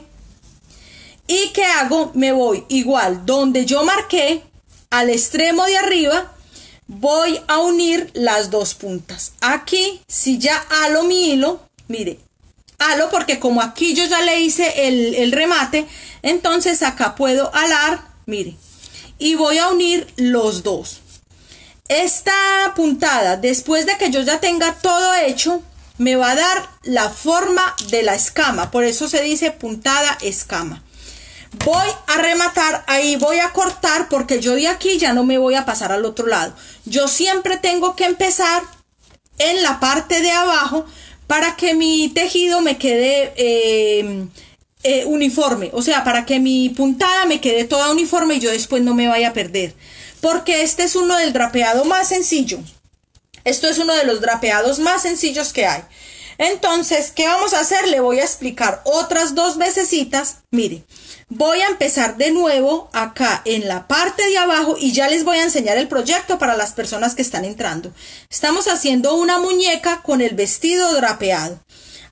¿Y qué hago? Me voy igual donde yo marqué al extremo de arriba. Voy a unir las dos puntas. Aquí, si ya halo mi hilo, mire. Halo porque como aquí yo ya le hice el, el remate, entonces acá puedo alar, mire, y voy a unir los dos. Esta puntada, después de que yo ya tenga todo hecho, me va a dar la forma de la escama, por eso se dice puntada escama. Voy a rematar, ahí voy a cortar porque yo de aquí ya no me voy a pasar al otro lado. Yo siempre tengo que empezar en la parte de abajo para que mi tejido me quede eh, eh, uniforme, o sea, para que mi puntada me quede toda uniforme y yo después no me vaya a perder, porque este es uno del drapeado más sencillo, esto es uno de los drapeados más sencillos que hay. Entonces, ¿qué vamos a hacer? Le voy a explicar otras dos vecesitas. Mire, voy a empezar de nuevo acá en la parte de abajo y ya les voy a enseñar el proyecto para las personas que están entrando. Estamos haciendo una muñeca con el vestido drapeado.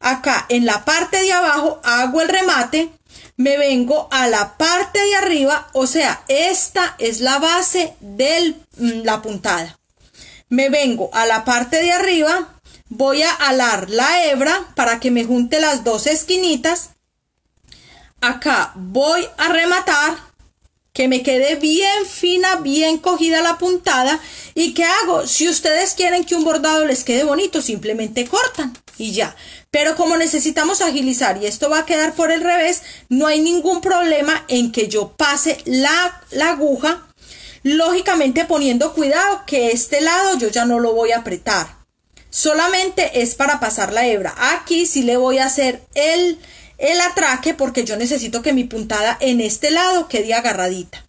acá en la parte de abajo hago el remate, me vengo a la parte de arriba, o sea, esta es la base de la puntada. Me vengo a la parte de arriba, voy a alar la hebra para que me junte las dos esquinitas. Acá voy a rematar, que me quede bien fina, bien cogida la puntada. ¿Y qué hago? Si ustedes quieren que un bordado les quede bonito, simplemente cortan y ya. Pero como necesitamos agilizar y esto va a quedar por el revés, no hay ningún problema en que yo pase la, la aguja, lógicamente poniendo cuidado que este lado yo ya no lo voy a apretar. Solamente es para pasar la hebra. Aquí sí le voy a hacer el, el atraque porque yo necesito que mi puntada en este lado quede agarradita.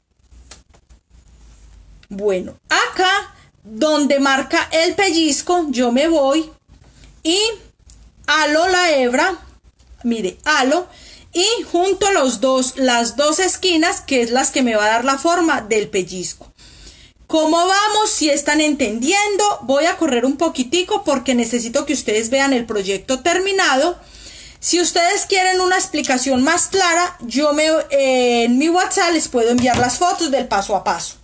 Bueno, acá donde marca el pellizco yo me voy y halo la hebra, mire, halo y junto los dos, las dos esquinas, que es las que me va a dar la forma del pellizco. ¿Cómo vamos? Si están entendiendo, voy a correr un poquitico porque necesito que ustedes vean el proyecto terminado. Si ustedes quieren una explicación más clara, yo me, eh, en mi WhatsApp les puedo enviar las fotos del paso a paso.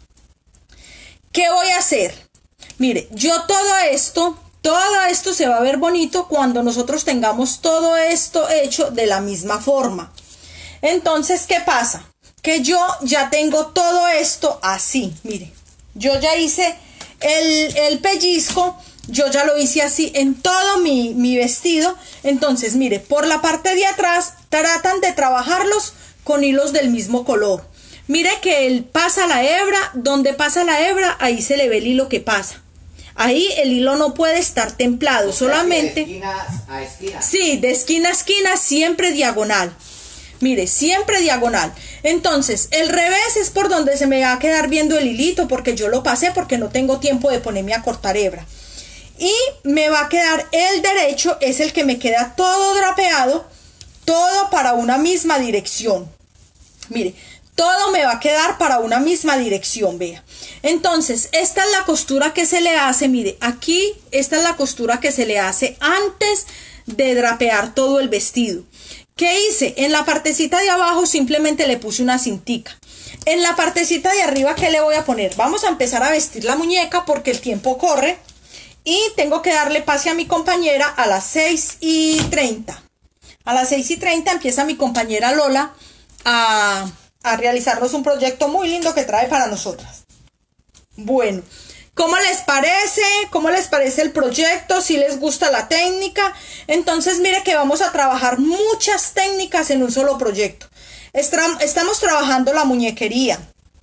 ¿Qué voy a hacer? Mire, yo todo esto... Todo esto se va a ver bonito cuando nosotros tengamos todo esto hecho de la misma forma. Entonces, ¿qué pasa? Que yo ya tengo todo esto así. Mire, yo ya hice el, el pellizco, yo ya lo hice así en todo mi, mi vestido. Entonces, mire, por la parte de atrás tratan de trabajarlos con hilos del mismo color. Mire que él pasa la hebra, donde pasa la hebra, ahí se le ve el hilo que pasa. Ahí el hilo no puede estar templado, o sea, solamente...
De esquina a esquina.
Sí, de esquina a esquina, siempre diagonal. Mire, siempre diagonal. Entonces, el revés es por donde se me va a quedar viendo el hilito, porque yo lo pasé, porque no tengo tiempo de ponerme a cortar hebra. Y me va a quedar el derecho, es el que me queda todo drapeado, todo para una misma dirección. Mire, todo me va a quedar para una misma dirección, vea. Entonces, esta es la costura que se le hace, mire, aquí, esta es la costura que se le hace antes de drapear todo el vestido. ¿Qué hice? En la partecita de abajo simplemente le puse una cintica. En la partecita de arriba, ¿qué le voy a poner? Vamos a empezar a vestir la muñeca porque el tiempo corre y tengo que darle pase a mi compañera a las seis y treinta. A las seis y treinta empieza mi compañera Lola a, a realizarnos un proyecto muy lindo que trae para nosotras. Bueno, ¿cómo les parece? ¿Cómo les parece el proyecto? Si les gusta la técnica. Entonces, mire que vamos a trabajar muchas técnicas en un solo proyecto. Estamos trabajando la muñequería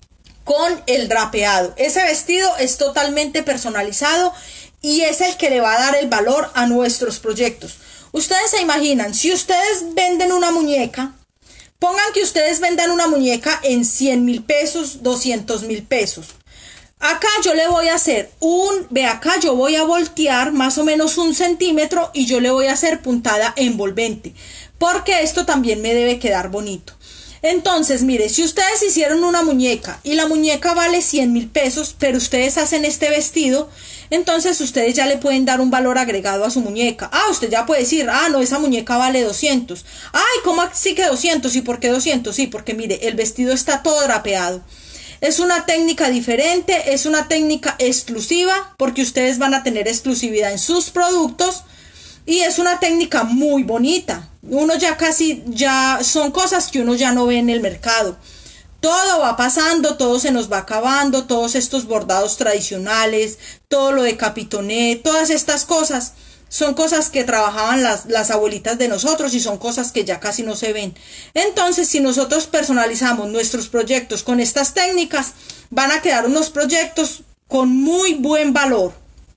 con el drapeado. Ese vestido es totalmente personalizado y es el que le va a dar el valor a nuestros proyectos. Ustedes se imaginan, si ustedes venden una muñeca, pongan que ustedes vendan una muñeca en cien mil pesos, doscientos mil pesos. Acá yo le voy a hacer un, ve acá yo voy a voltear más o menos un centímetro y yo le voy a hacer puntada envolvente, porque esto también me debe quedar bonito. Entonces, mire, si ustedes hicieron una muñeca y la muñeca vale cien mil pesos, pero ustedes hacen este vestido, entonces ustedes ya le pueden dar un valor agregado a su muñeca. Ah, usted ya puede decir, ah, no, esa muñeca vale doscientos. Ay, ¿cómo así que doscientos? ¿Y por qué doscientos? Sí, porque mire, el vestido está todo drapeado. Es una técnica diferente, es una técnica exclusiva, porque ustedes van a tener exclusividad en sus productos. Y es una técnica muy bonita. Uno ya casi, ya son cosas que uno ya no ve en el mercado. Todo va pasando, todo se nos va acabando, todos estos bordados tradicionales, todo lo de capitoné, todas estas cosas son cosas que trabajaban las, las abuelitas de nosotros y son cosas que ya casi no se ven. Entonces, si nosotros personalizamos nuestros proyectos con estas técnicas, van a quedar unos proyectos con muy buen valor.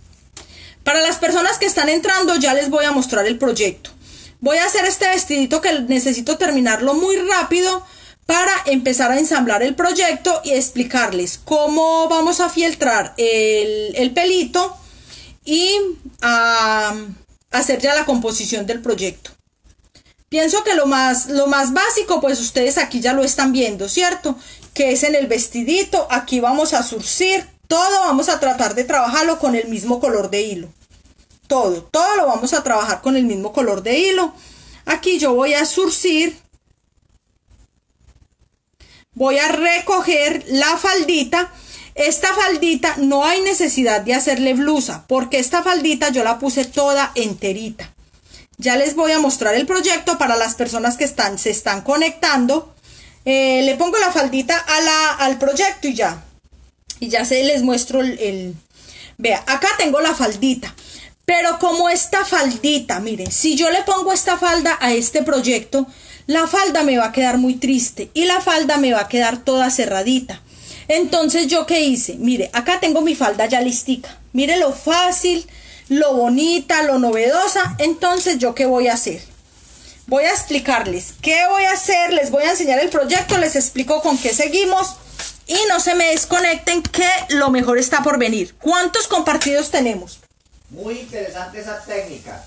Para las personas que están entrando, ya les voy a mostrar el proyecto. Voy a hacer este vestidito que necesito terminarlo muy rápido para empezar a ensamblar el proyecto y explicarles cómo vamos a fieltrar el, el pelito y a hacer ya la composición del proyecto. Pienso que lo más, lo más básico, pues ustedes aquí ya lo están viendo, ¿cierto? Que es en el vestidito, aquí vamos a surcir. Todo vamos a tratar de trabajarlo con el mismo color de hilo. todo, todo lo vamos a trabajar con el mismo color de hilo. Aquí yo voy a zurcir, voy a recoger la faldita. Esta faldita no hay necesidad de hacerle blusa, porque esta faldita yo la puse toda enterita. Ya les voy a mostrar el proyecto para las personas que están, se están conectando. Eh, le pongo la faldita a la, al proyecto y ya. Y ya se les muestro el, el... Vea, acá tengo la faldita. Pero como esta faldita, miren, si yo le pongo esta falda a este proyecto, la falda me va a quedar muy triste y la falda me va a quedar toda cerradita. Entonces, ¿yo qué hice? Mire, acá tengo mi falda ya listica. Mire lo fácil, lo bonita, lo novedosa. Entonces, ¿yo qué voy a hacer? Voy a explicarles qué voy a hacer. Les voy a enseñar el proyecto, les explico con qué seguimos. Y no se me desconecten que lo mejor está por venir. ¿Cuántos compartidos tenemos?
Muy interesante esa técnica.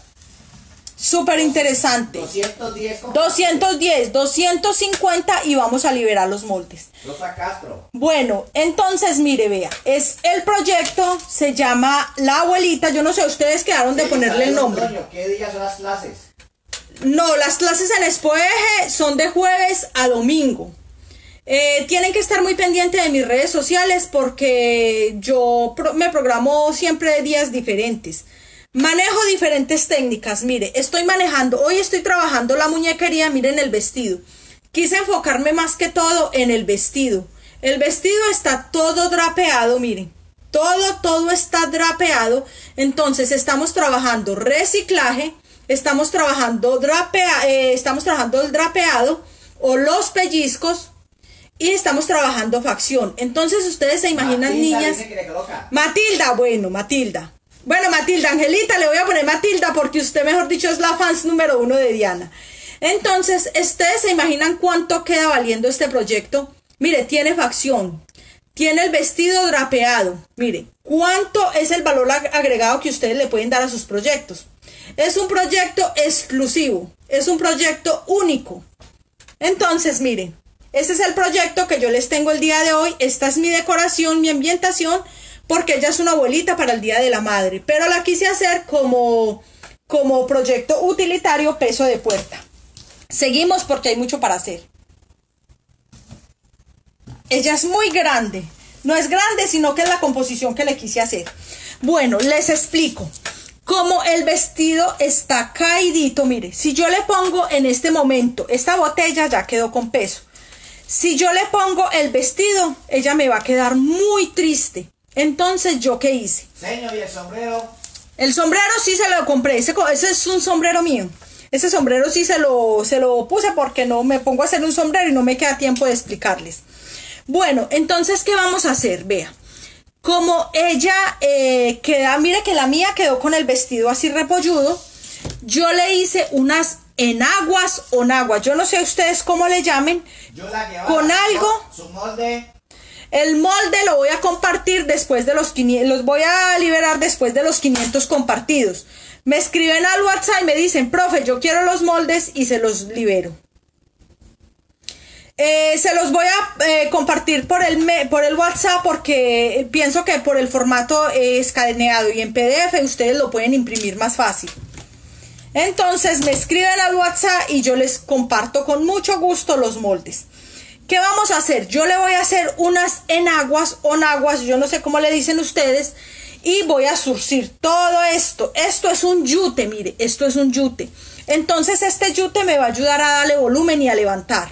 Súper interesante.
doscientos diez.
doscientos diez, doscientos cincuenta y vamos a liberar los moldes.
Rosa Castro.
Bueno, entonces mire, vea, es el proyecto, se llama La Abuelita. Yo no sé, ustedes quedaron de ponerle el nombre.
Antonio, ¿qué días son las clases?
No, las clases en Expo Eje son de jueves a domingo. Eh, tienen que estar muy pendientes de mis redes sociales porque yo pro me programo siempre de días diferentes. Manejo diferentes técnicas. Mire, estoy manejando, hoy estoy trabajando la muñequería, miren el vestido. Quise enfocarme más que todo en el vestido. El vestido está todo drapeado, miren. Todo, todo está drapeado. Entonces estamos trabajando reciclaje, estamos trabajando, drapea, eh, estamos trabajando el drapeado o los pellizcos. Y estamos trabajando facción. Entonces ustedes se imaginan,
Matilda,
niñas.
dice que le coloca.
Matilda, bueno, Matilda. Bueno, Matilda, Angelita, le voy a poner Matilda porque usted, mejor dicho, es la fans número uno de Diana. Entonces, ustedes se imaginan cuánto queda valiendo este proyecto. Mire, tiene facción, tiene el vestido drapeado. Mire, cuánto es el valor agregado que ustedes le pueden dar a sus proyectos. Es un proyecto exclusivo, es un proyecto único. Entonces, miren. Este es el proyecto que yo les tengo el día de hoy. Esta es mi decoración, mi ambientación, porque ella es una abuelita para el Día de la Madre. Pero la quise hacer como, como proyecto utilitario peso de puerta. Seguimos porque hay mucho para hacer. Ella es muy grande. No es grande, sino que es la composición que le quise hacer. Bueno, les explico. Como el vestido está caidito, mire, si yo le pongo en este momento, esta botella ya quedó con peso. Si yo le pongo el vestido, ella me va a quedar muy triste. Entonces, ¿yo qué hice?
Señor, ¿y el sombrero?
El sombrero sí se lo compré. Ese, ese es un sombrero mío. Ese sombrero sí se lo, se lo puse porque no me pongo a hacer un sombrero y no me queda tiempo de explicarles. Bueno, entonces, ¿qué vamos a hacer? Vea. Como ella eh, queda, mire que la mía quedó con el vestido así repolludo. Yo le hice unas enaguas o naguas, yo no sé ustedes cómo le llamen,
Yo la llevaba,
con algo.
Su molde.
El molde lo voy a compartir después de los quinientos, los voy a liberar después de los quinientos compartidos. Me escriben al WhatsApp y me dicen, profe, yo quiero los moldes y se los libero. Eh, se los voy a eh, compartir por el, me por el WhatsApp porque pienso que por el formato eh, escaneado y en P D F ustedes lo pueden imprimir más fácil. Entonces me escriben al WhatsApp y yo les comparto con mucho gusto los moldes. ¿Qué vamos a hacer? Yo le voy a hacer unas enaguas o naguas, yo no sé cómo le dicen ustedes, y voy a zurcir todo esto. Esto es un yute, mire, esto es un yute. Entonces este yute me va a ayudar a darle volumen y a levantar.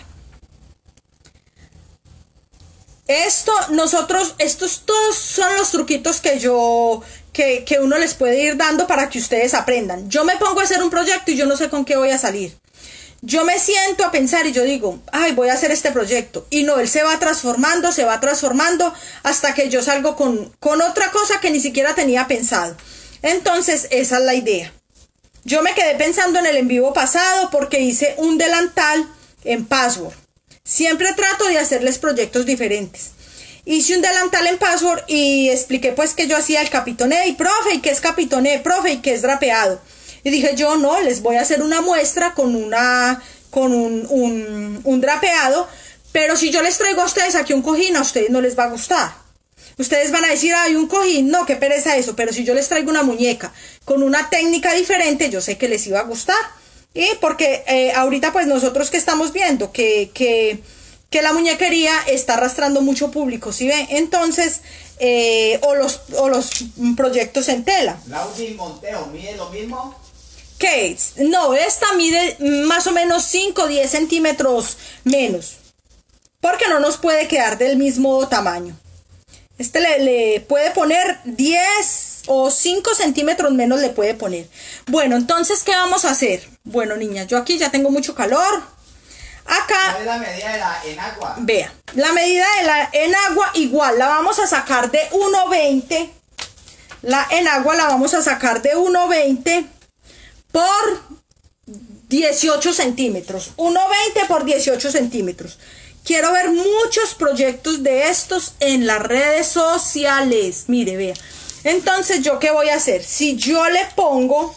Esto, nosotros, estos todos son los truquitos que yo... Que, que uno les puede ir dando para que ustedes aprendan. Yo me pongo a hacer un proyecto y yo no sé con qué voy a salir. Yo me siento a pensar y yo digo, ay, voy a hacer este proyecto. Y no, él se va transformando, se va transformando hasta que yo salgo con, con otra cosa que ni siquiera tenía pensado. Entonces, esa es la idea. Yo me quedé pensando en el en vivo pasado porque hice un delantal en Password. Siempre trato de hacerles proyectos diferentes. Hice un delantal en Password y expliqué pues que yo hacía el capitoné. Y profe, ¿y qué es capitoné? Profe, ¿y qué es drapeado? Y dije yo, no, les voy a hacer una muestra con una con un, un, un drapeado. Pero si yo les traigo a ustedes aquí un cojín, a ustedes no les va a gustar. Ustedes van a decir, hay un cojín, no, qué pereza eso, pero si yo les traigo una muñeca con una técnica diferente, yo sé que les iba a gustar. Y porque eh, ahorita pues nosotros que estamos viendo que, que, que la muñequería está arrastrando mucho público, ¿sí ven? Entonces, eh, o, los, o los proyectos en tela.
Laudi Monteo, ¿mide lo mismo?
¿Qué? No, esta mide más o menos cinco o diez centímetros menos, porque no nos puede quedar del mismo tamaño. Este le, le puede poner diez o cinco centímetros menos le puede poner. Bueno, entonces, ¿qué vamos a hacer? Bueno, niñas, yo aquí ya tengo mucho calor. Acá.
¿Cuál es la medida de la en agua?
Vea, la medida de la en agua igual, la vamos a sacar de uno veinte. La en agua la vamos a sacar de uno veinte por dieciocho centímetros. uno veinte por dieciocho centímetros. Quiero ver muchos proyectos de estos en las redes sociales. Mire, vea. Entonces, ¿yo qué voy a hacer? Si yo le pongo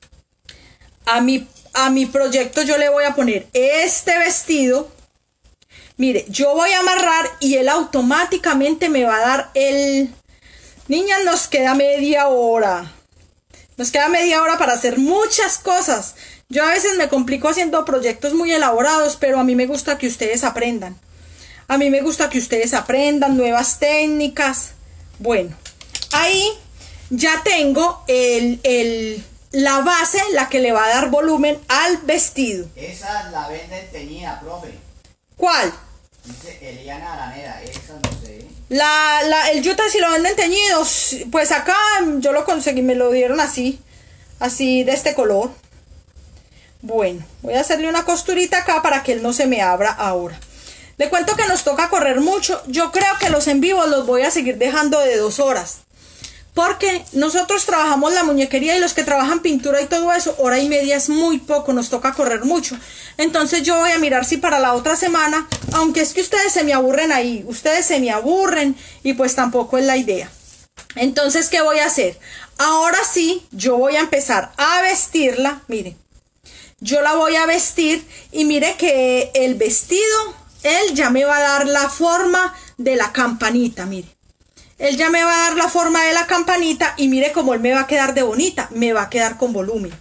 a mi, a mi proyecto, yo le voy a poner este vestido. Mire, yo voy a amarrar y él automáticamente me va a dar el... Niñas, nos queda media hora. Nos queda media hora para hacer muchas cosas. Yo a veces me complico haciendo proyectos muy elaborados, pero a mí me gusta que ustedes aprendan. A mí me gusta que ustedes aprendan nuevas técnicas. Bueno, ahí ya tengo el, el, la base, la que le va a dar volumen al vestido.
Esa la venden teñida, profe.
¿Cuál?
Dice Eliana Araneda, esa no sé.
La, la, el yute, si lo venden teñidos, pues acá yo lo conseguí, me lo dieron así, así de este color. Bueno, voy a hacerle una costurita acá para que él no se me abra ahora. Le cuento que nos toca correr mucho. Yo creo que los en vivos los voy a seguir dejando de dos horas. Porque nosotros trabajamos la muñequería y los que trabajan pintura y todo eso, hora y media es muy poco, nos toca correr mucho. Entonces yo voy a mirar si para la otra semana, aunque es que ustedes se me aburren ahí, ustedes se me aburren y pues tampoco es la idea. Entonces, ¿qué voy a hacer? Ahora sí, yo voy a empezar a vestirla, miren. Yo la voy a vestir y mire que el vestido, él ya me va a dar la forma de la campanita, mire. Él ya me va a dar la forma de la campanita y mire cómo él me va a quedar de bonita, me va a quedar con volumen.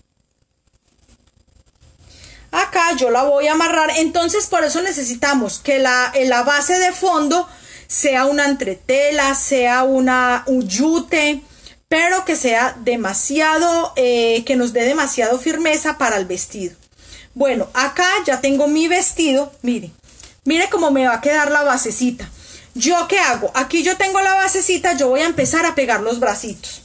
Acá yo la voy a amarrar, entonces por eso necesitamos que la, la base de fondo sea una entretela, sea una un yute, pero que sea demasiado, eh, que nos dé demasiado firmeza para el vestido. Bueno, acá ya tengo mi vestido, mire, mire cómo me va a quedar la basecita. ¿Yo qué hago? Aquí yo tengo la basecita, yo voy a empezar a pegar los bracitos.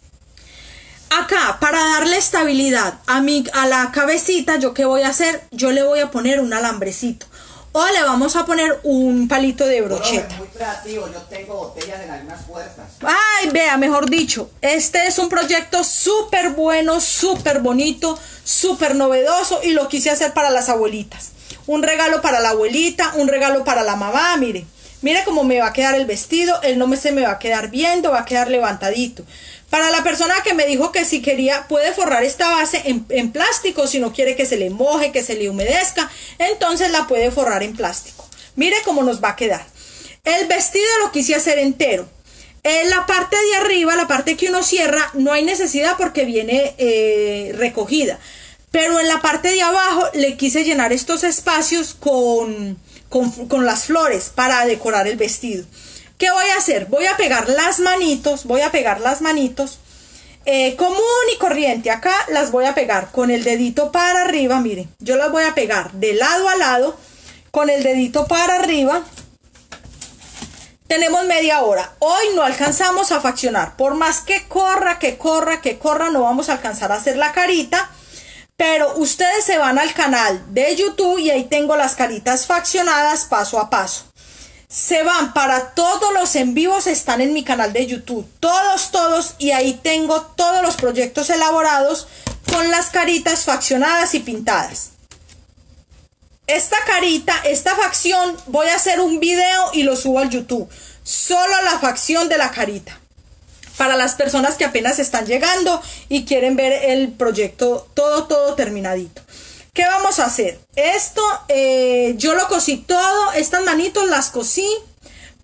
Acá, para darle estabilidad a, mi, a la cabecita, ¿yo qué voy a hacer? Yo le voy a poner un alambrecito. O le vamos a poner un palito de brocheta.
Muy creativo, yo tengo botellas en algunas puertas.
Ay, vea, mejor dicho, este es un proyecto súper bueno, súper bonito, súper novedoso y lo quise hacer para las abuelitas. Un regalo para la abuelita, un regalo para la mamá, mire. Mire cómo me va a quedar el vestido, él no me, se me va a quedar viendo, va a quedar levantadito. Para la persona que me dijo que si quería, puede forrar esta base en, en plástico, si no quiere que se le moje, que se le humedezca, entonces la puede forrar en plástico. Mire cómo nos va a quedar. El vestido lo quise hacer entero. En la parte de arriba, la parte que uno cierra, no hay necesidad porque viene eh, recogida. Pero en la parte de abajo le quise llenar estos espacios con, con, con las flores para decorar el vestido. ¿Qué voy a hacer? Voy a pegar las manitos, voy a pegar las manitos eh, común y corriente. Acá las voy a pegar con el dedito para arriba, miren. Yo las voy a pegar de lado a lado con el dedito para arriba. Tenemos media hora. Hoy no alcanzamos a faccionar. Por más que corra, que corra, que corra, no vamos a alcanzar a hacer la carita. Pero ustedes se van al canal de YouTube y ahí tengo las caritas faccionadas paso a paso. Se van para todos los en vivos, están en mi canal de YouTube, todos, todos, y ahí tengo todos los proyectos elaborados con las caritas faccionadas y pintadas. Esta carita, esta facción, voy a hacer un video y lo subo al YouTube, solo la facción de la carita, para las personas que apenas están llegando y quieren ver el proyecto todo, todo terminadito. ¿Qué vamos a hacer? Esto eh, yo lo cosí todo, estas manitos las cosí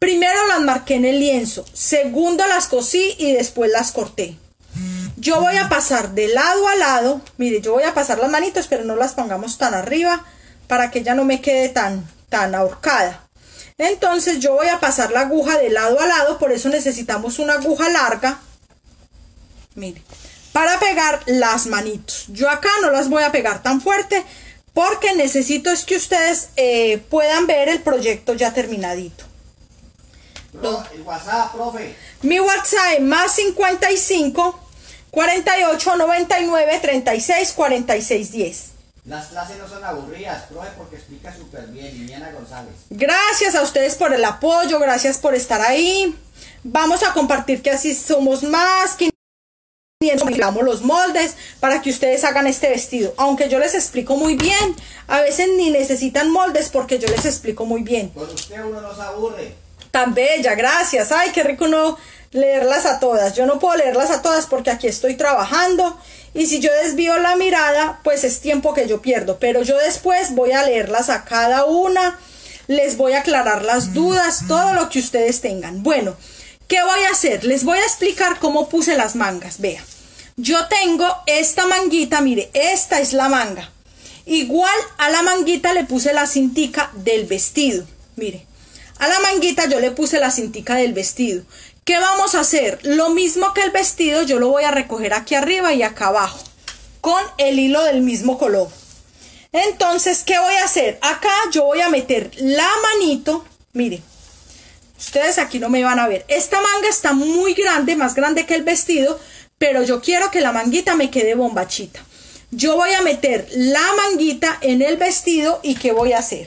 Primero las marqué en el lienzo, segundo las cosí y después las corté. Yo voy a pasar de lado a lado, mire, yo voy a pasar las manitos, pero no las pongamos tan arriba para que ella no me quede tan, tan ahorcada. Entonces yo voy a pasar la aguja de lado a lado, por eso necesitamos una aguja larga, mire, para pegar las manitos. Yo acá no las voy a pegar tan fuerte porque necesito es que ustedes eh, puedan ver el proyecto ya terminadito.
Pro, el WhatsApp, profe.
Mi WhatsApp es más cincuenta y cinco, cuarenta y ocho, noventa y nueve, treinta y seis, cuarenta y seis, diez.
Las clases no son aburridas, profe, porque explica súper bien. Liliana González.
Gracias a ustedes por el apoyo, gracias por estar ahí. Vamos a compartir que así somos más, quinientos los moldes para que ustedes hagan este vestido. Aunque yo les explico muy bien, a veces ni necesitan moldes porque yo les explico muy bien.
Con usted uno no se aburre.
Tan bella, gracias. Ay, qué rico uno leerlas a todas. Yo no puedo leerlas a todas porque aquí estoy trabajando y si yo desvío la mirada, pues es tiempo que yo pierdo. Pero yo después voy a leerlas a cada una, les voy a aclarar las dudas, todo lo que ustedes tengan. Bueno, ¿qué voy a hacer? Les voy a explicar cómo puse las mangas. Vea, yo tengo esta manguita, mire, esta es la manga. Igual a la manguita le puse la cintica del vestido, mire. A la manguita yo le puse la cintica del vestido. ¿Qué vamos a hacer? Lo mismo que el vestido, yo lo voy a recoger aquí arriba y acá abajo, con el hilo del mismo color. Entonces, ¿qué voy a hacer? Acá yo voy a meter la manito, mire, ustedes aquí no me van a ver. Esta manga está muy grande, más grande que el vestido, pero yo quiero que la manguita me quede bombachita. Yo voy a meter la manguita en el vestido y ¿qué voy a hacer?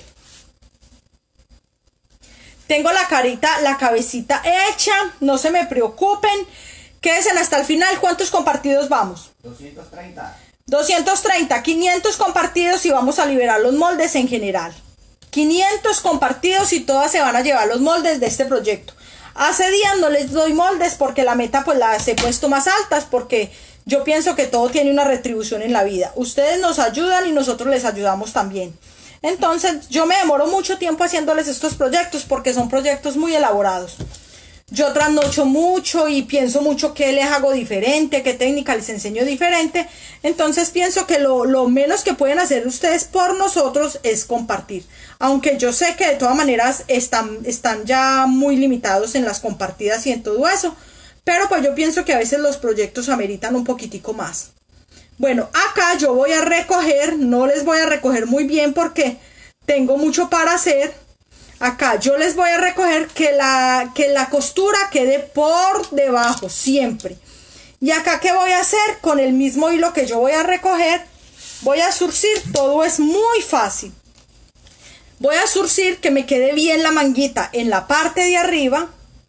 Tengo la carita, la cabecita hecha, no se me preocupen. Quédense hasta el final. ¿Cuántos compartidos vamos?
doscientos treinta.
doscientos treinta, quinientos compartidos y vamos a liberar los moldes en general. quinientos compartidos y todas se van a llevar los moldes de este proyecto. Hace días no les doy moldes porque la meta pues las he puesto más altas porque yo pienso que todo tiene una retribución en la vida. Ustedes nos ayudan y nosotros les ayudamos también. Entonces yo me demoro mucho tiempo haciéndoles estos proyectos porque son proyectos muy elaborados. Yo trasnocho mucho y pienso mucho qué les hago diferente, qué técnica les enseño diferente. Entonces pienso que lo, lo menos que pueden hacer ustedes por nosotros es compartir. Aunque yo sé que de todas maneras están, están ya muy limitados en las compartidas y en todo eso. Pero pues yo pienso que a veces los proyectos ameritan un poquitico más. Bueno, acá yo voy a recoger, no les voy a recoger muy bien porque tengo mucho para hacer. Acá yo les voy a recoger que la, que la costura quede por debajo siempre. Y acá, ¿qué voy a hacer? Con el mismo hilo que yo voy a recoger, voy a zurcir, todo es muy fácil. Voy a zurcir que me quede bien la manguita en la parte de arriba.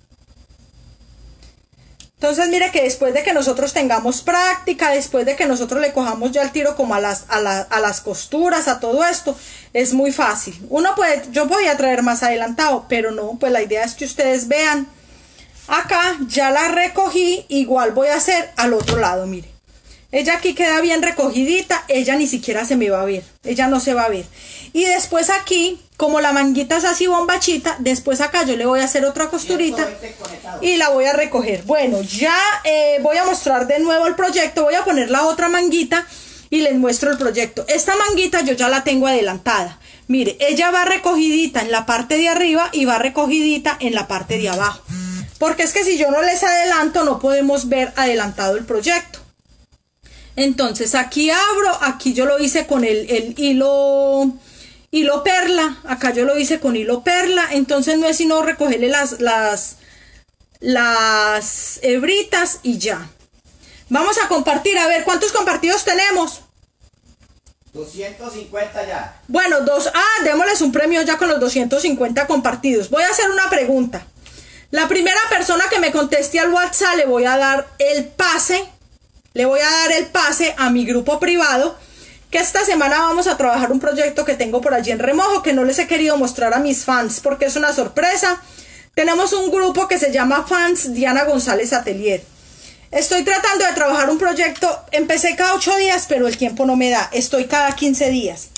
Entonces mire que después de que nosotros tengamos práctica, después de que nosotros le cojamos ya el tiro como a las, a, la, a las costuras, a todo esto, es muy fácil. Uno puede, yo podía traer más adelantado, pero no, pues la idea es que ustedes vean. Acá ya la recogí, igual voy a hacer al otro lado, mire. Ella aquí queda bien recogidita, ella ni siquiera se me va a ver, ella no se va a ver. Y después aquí, como la manguita es así bombachita, después acá yo le voy a hacer otra costurita y la voy a recoger. Bueno, ya eh, voy a mostrar de nuevo el proyecto, voy a poner la otra manguita y les muestro el proyecto. Esta manguita yo ya la tengo adelantada. Mire, ella va recogidita en la parte de arriba y va recogidita en la parte de abajo. Porque es que si yo no les adelanto no podemos ver adelantado el proyecto. Entonces aquí abro, aquí yo lo hice con el, el hilo, hilo perla, acá yo lo hice con hilo perla, entonces no es sino recogerle las, las, las hebritas y ya. Vamos a compartir, a ver, ¿cuántos compartidos tenemos?
doscientos cincuenta ya.
Bueno, dos, ah, démosles un premio ya con los doscientos cincuenta compartidos. Voy a hacer una pregunta. La primera persona que me conteste al WhatsApp le voy a dar el pase. Le voy a dar el pase a mi grupo privado, que esta semana vamos a trabajar un proyecto que tengo por allí en remojo, que no les he querido mostrar a mis fans porque es una sorpresa. Tenemos un grupo que se llama Fans Diana González Atelier. Estoy tratando de trabajar un proyecto, empecé cada ocho días, pero el tiempo no me da, estoy cada quince días.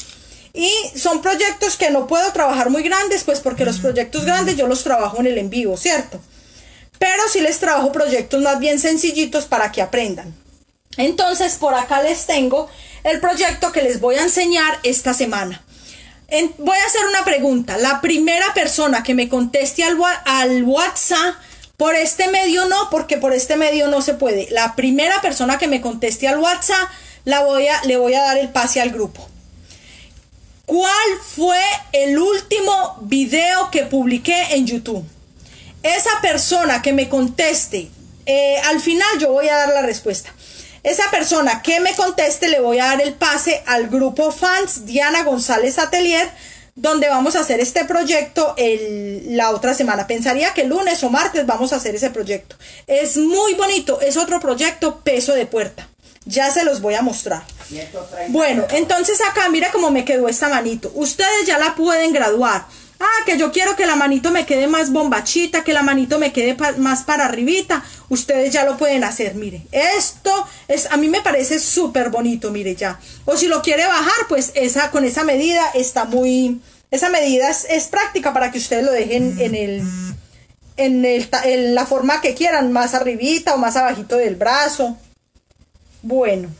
Y son proyectos que no puedo trabajar muy grandes, pues porque los proyectos grandes yo los trabajo en el en vivo, ¿cierto? Pero sí les trabajo proyectos más bien sencillitos para que aprendan. Entonces, por acá les tengo el proyecto que les voy a enseñar esta semana. En, voy a hacer una pregunta. La primera persona que me conteste al, al WhatsApp, por este medio no, porque por este medio no se puede. La primera persona que me conteste al WhatsApp, la voy a, le voy a dar el pase al grupo. ¿Cuál fue el último video que publiqué en YouTube? Esa persona que me conteste, eh, al final yo voy a dar la respuesta. Esa persona que me conteste le voy a dar el pase al grupo fans Diana González Atelier, donde vamos a hacer este proyecto el, la otra semana. Pensaría que lunes o martes vamos a hacer ese proyecto. Es muy bonito, es otro proyecto peso de puerta. Ya se los voy a mostrar. Bueno, entonces acá mira cómo me quedó esta manito. Ustedes ya la pueden graduar. Ah, que yo quiero que la manito me quede más bombachita, que la manito me quede pa más para arribita. Ustedes ya lo pueden hacer, mire. Esto es, a mí me parece súper bonito, mire ya. O si lo quiere bajar, pues esa, con esa medida está muy... Esa medida es, es práctica para que ustedes lo dejen en el... En, el, en la forma que quieran, más arribita o más abajito del brazo. Bueno.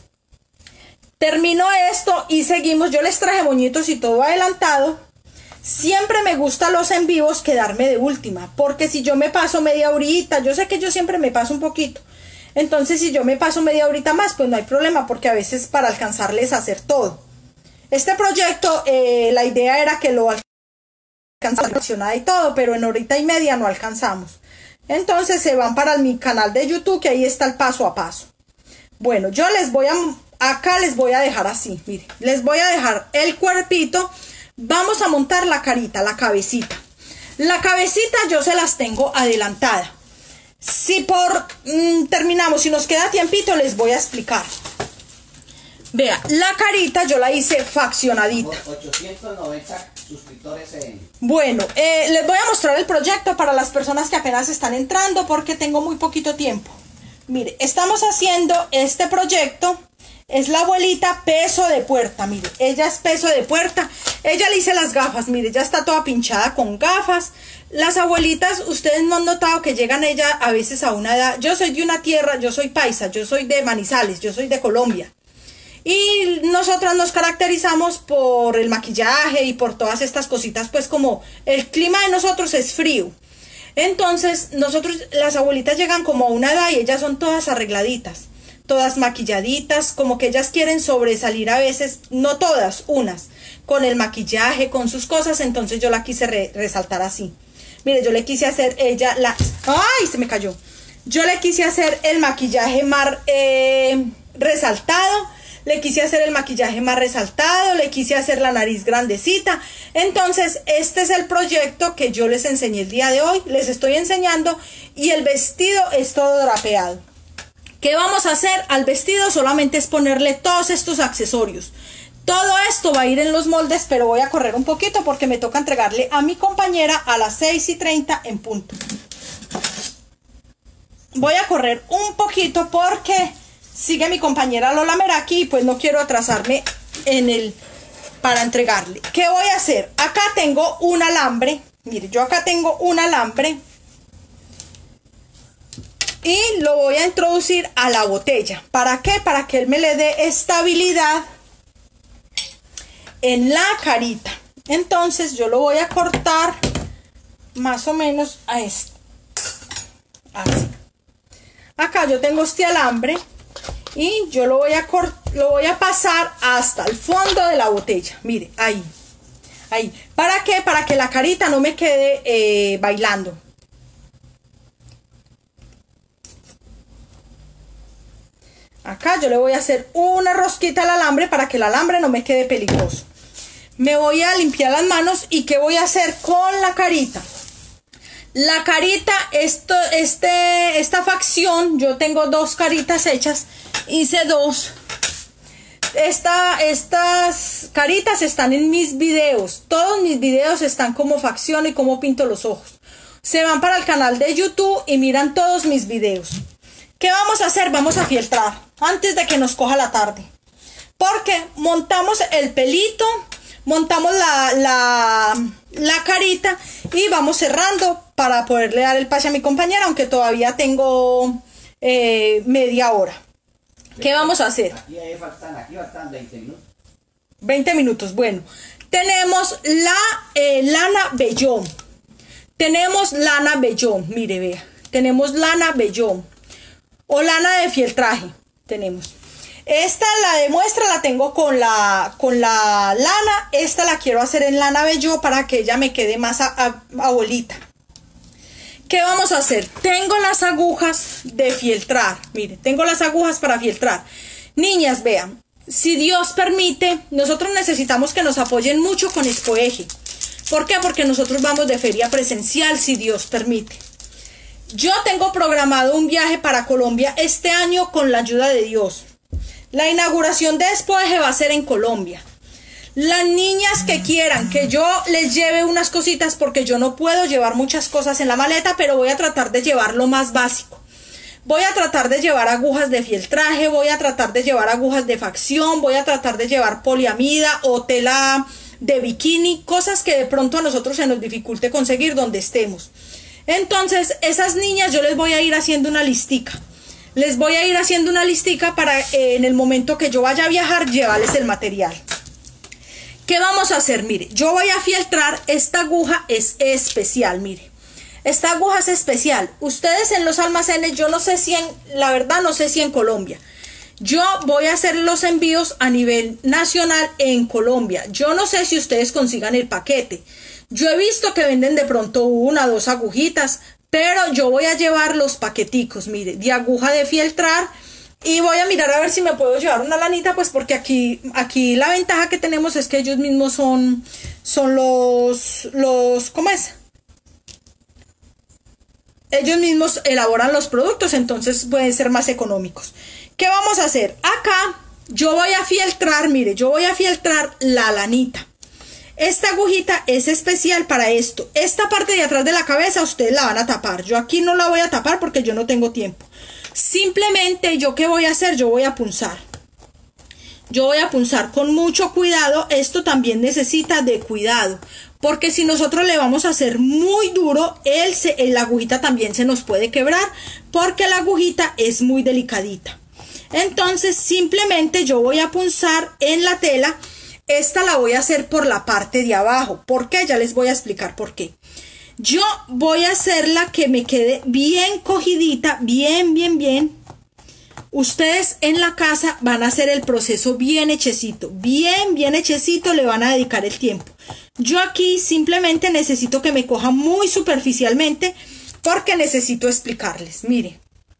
Termino esto y seguimos. Yo les traje moñitos y todo adelantado. Siempre me gusta los en vivos quedarme de última, porque si yo me paso media horita, yo sé que yo siempre me paso un poquito, entonces si yo me paso media horita más, pues no hay problema, porque a veces para alcanzarles a hacer todo. Este proyecto, eh, la idea era que lo alcanzara y todo, pero en horita y media no alcanzamos. Entonces se van para mi canal de YouTube, que ahí está el paso a paso. Bueno, yo les voy a, acá les voy a dejar así, miren, les voy a dejar el cuerpito. Vamos a montar la carita, la cabecita. La cabecita yo se las tengo adelantada. Si por mmm, terminamos, si nos queda tiempito, les voy a explicar. Vea, la carita yo la hice faccionadita.
ochocientos noventa suscriptores en...
Bueno, eh, les voy a mostrar el proyecto para las personas que apenas están entrando, porque tengo muy poquito tiempo. Mire, estamos haciendo este proyecto. Es la abuelita peso de puerta, mire, ella es peso de puerta. Ella le hice las gafas, mire, ya está toda pinchada con gafas. Las abuelitas, ustedes no han notado que llegan ella a veces a una edad. Yo soy de una tierra, yo soy paisa, yo soy de Manizales, yo soy de Colombia. Y nosotras nos caracterizamos por el maquillaje y por todas estas cositas, pues como el clima de nosotros es frío. Entonces, nosotros, las abuelitas llegan como a una edad y ellas son todas arregladitas, todas maquilladitas, como que ellas quieren sobresalir a veces, no todas, unas, con el maquillaje, con sus cosas. Entonces yo la quise re resaltar así. Mire, yo le quise hacer ella la... ¡Ay! Se me cayó. Yo le quise hacer el maquillaje más eh, resaltado, le quise hacer el maquillaje más resaltado, le quise hacer la nariz grandecita. Entonces este es el proyecto que yo les enseñé el día de hoy, les estoy enseñando, y el vestido es todo drapeado. ¿Qué vamos a hacer al vestido? Solamente es ponerle todos estos accesorios. Todo esto va a ir en los moldes, pero voy a correr un poquito porque me toca entregarle a mi compañera a las seis y treinta en punto. Voy a correr un poquito porque sigue mi compañera Lola Meraki y pues no quiero atrasarme en el para entregarle. ¿Qué voy a hacer? Acá tengo un alambre. Mire, yo acá tengo un alambre. Y lo voy a introducir a la botella. ¿Para qué? Para que él me le dé estabilidad en la carita. Entonces yo lo voy a cortar más o menos a esto. Así. Acá yo tengo este alambre y yo lo voy a lo voy a pasar hasta el fondo de la botella. Mire, ahí. Ahí. ¿Para qué? Para que la carita no me quede eh, bailando. Acá yo le voy a hacer una rosquita al alambre para que el alambre no me quede peligroso. Me voy a limpiar las manos y ¿qué voy a hacer con la carita? La carita, esto, este, esta facción, yo tengo dos caritas hechas, hice dos. Esta, estas caritas están en mis videos, todos mis videos están como facción y cómo pinto los ojos. Se van para el canal de YouTube y miran todos mis videos. ¿Qué vamos a hacer? Vamos a filtrar antes de que nos coja la tarde. Porque montamos el pelito, montamos la, la, la carita y vamos cerrando para poderle dar el pase a mi compañera, aunque todavía tengo eh, media hora. ¿Qué vamos a hacer?
Aquí, ahí faltan, aquí faltan veinte minutos.
veinte minutos, bueno. Tenemos la eh, lana vellón. Tenemos lana vellón, mire, vea. Tenemos lana vellón. O lana de fieltraje, tenemos. Esta la de muestra la tengo con la, con la lana. Esta la quiero hacer en lana vellón para que ella me quede más a, a, a bolita. ¿Qué vamos a hacer? Tengo las agujas de fieltrar. Mire, tengo las agujas para fieltrar. Niñas, vean. Si Dios permite, nosotros necesitamos que nos apoyen mucho con Expoeje. ¿Por qué? Porque nosotros vamos de feria presencial, si Dios permite. Yo tengo programado un viaje para Colombia este año con la ayuda de Dios. La inauguración de Expoeje va a ser en Colombia. Las niñas que quieran que yo les lleve unas cositas, porque yo no puedo llevar muchas cosas en la maleta, pero voy a tratar de llevar lo más básico. Voy a tratar de llevar agujas de fieltraje, voy a tratar de llevar agujas de facción, voy a tratar de llevar poliamida o tela de bikini, cosas que de pronto a nosotros se nos dificulte conseguir donde estemos. Entonces, esas niñas yo les voy a ir haciendo una listica. Les voy a ir haciendo una listica para eh, en el momento que yo vaya a viajar, llevarles el material. ¿Qué vamos a hacer? Mire, yo voy a fieltrar, esta aguja es especial, mire. Esta aguja es especial. Ustedes en los almacenes, yo no sé si en, la verdad no sé si en Colombia. Yo voy a hacer los envíos a nivel nacional en Colombia. Yo no sé si ustedes consigan el paquete. Yo he visto que venden de pronto una, dos agujitas, pero yo voy a llevar los paqueticos, mire, de aguja de fieltrar. Y voy a mirar a ver si me puedo llevar una lanita, pues porque aquí, aquí la ventaja que tenemos es que ellos mismos son, son los, los, ¿cómo es? Ellos mismos elaboran los productos, entonces pueden ser más económicos. ¿Qué vamos a hacer? Acá yo voy a fieltrar, mire, yo voy a fieltrar la lanita. Esta agujita es especial para esto. Esta parte de atrás de la cabeza ustedes la van a tapar. Yo aquí no la voy a tapar porque yo no tengo tiempo. Simplemente, ¿yo qué voy a hacer? Yo voy a punzar. Yo voy a punzar con mucho cuidado. Esto también necesita de cuidado, porque si nosotros le vamos a hacer muy duro, el, el, la agujita también se nos puede quebrar, porque la agujita es muy delicadita. Entonces, simplemente yo voy a punzar en la tela. Esta la voy a hacer por la parte de abajo. ¿Por qué? Ya les voy a explicar por qué. Yo voy a hacerla que me quede bien cogidita, bien, bien, bien. Ustedes en la casa van a hacer el proceso bien hechecito, bien, bien hechecito, le van a dedicar el tiempo. Yo aquí simplemente necesito que me coja muy superficialmente porque necesito explicarles. Mire,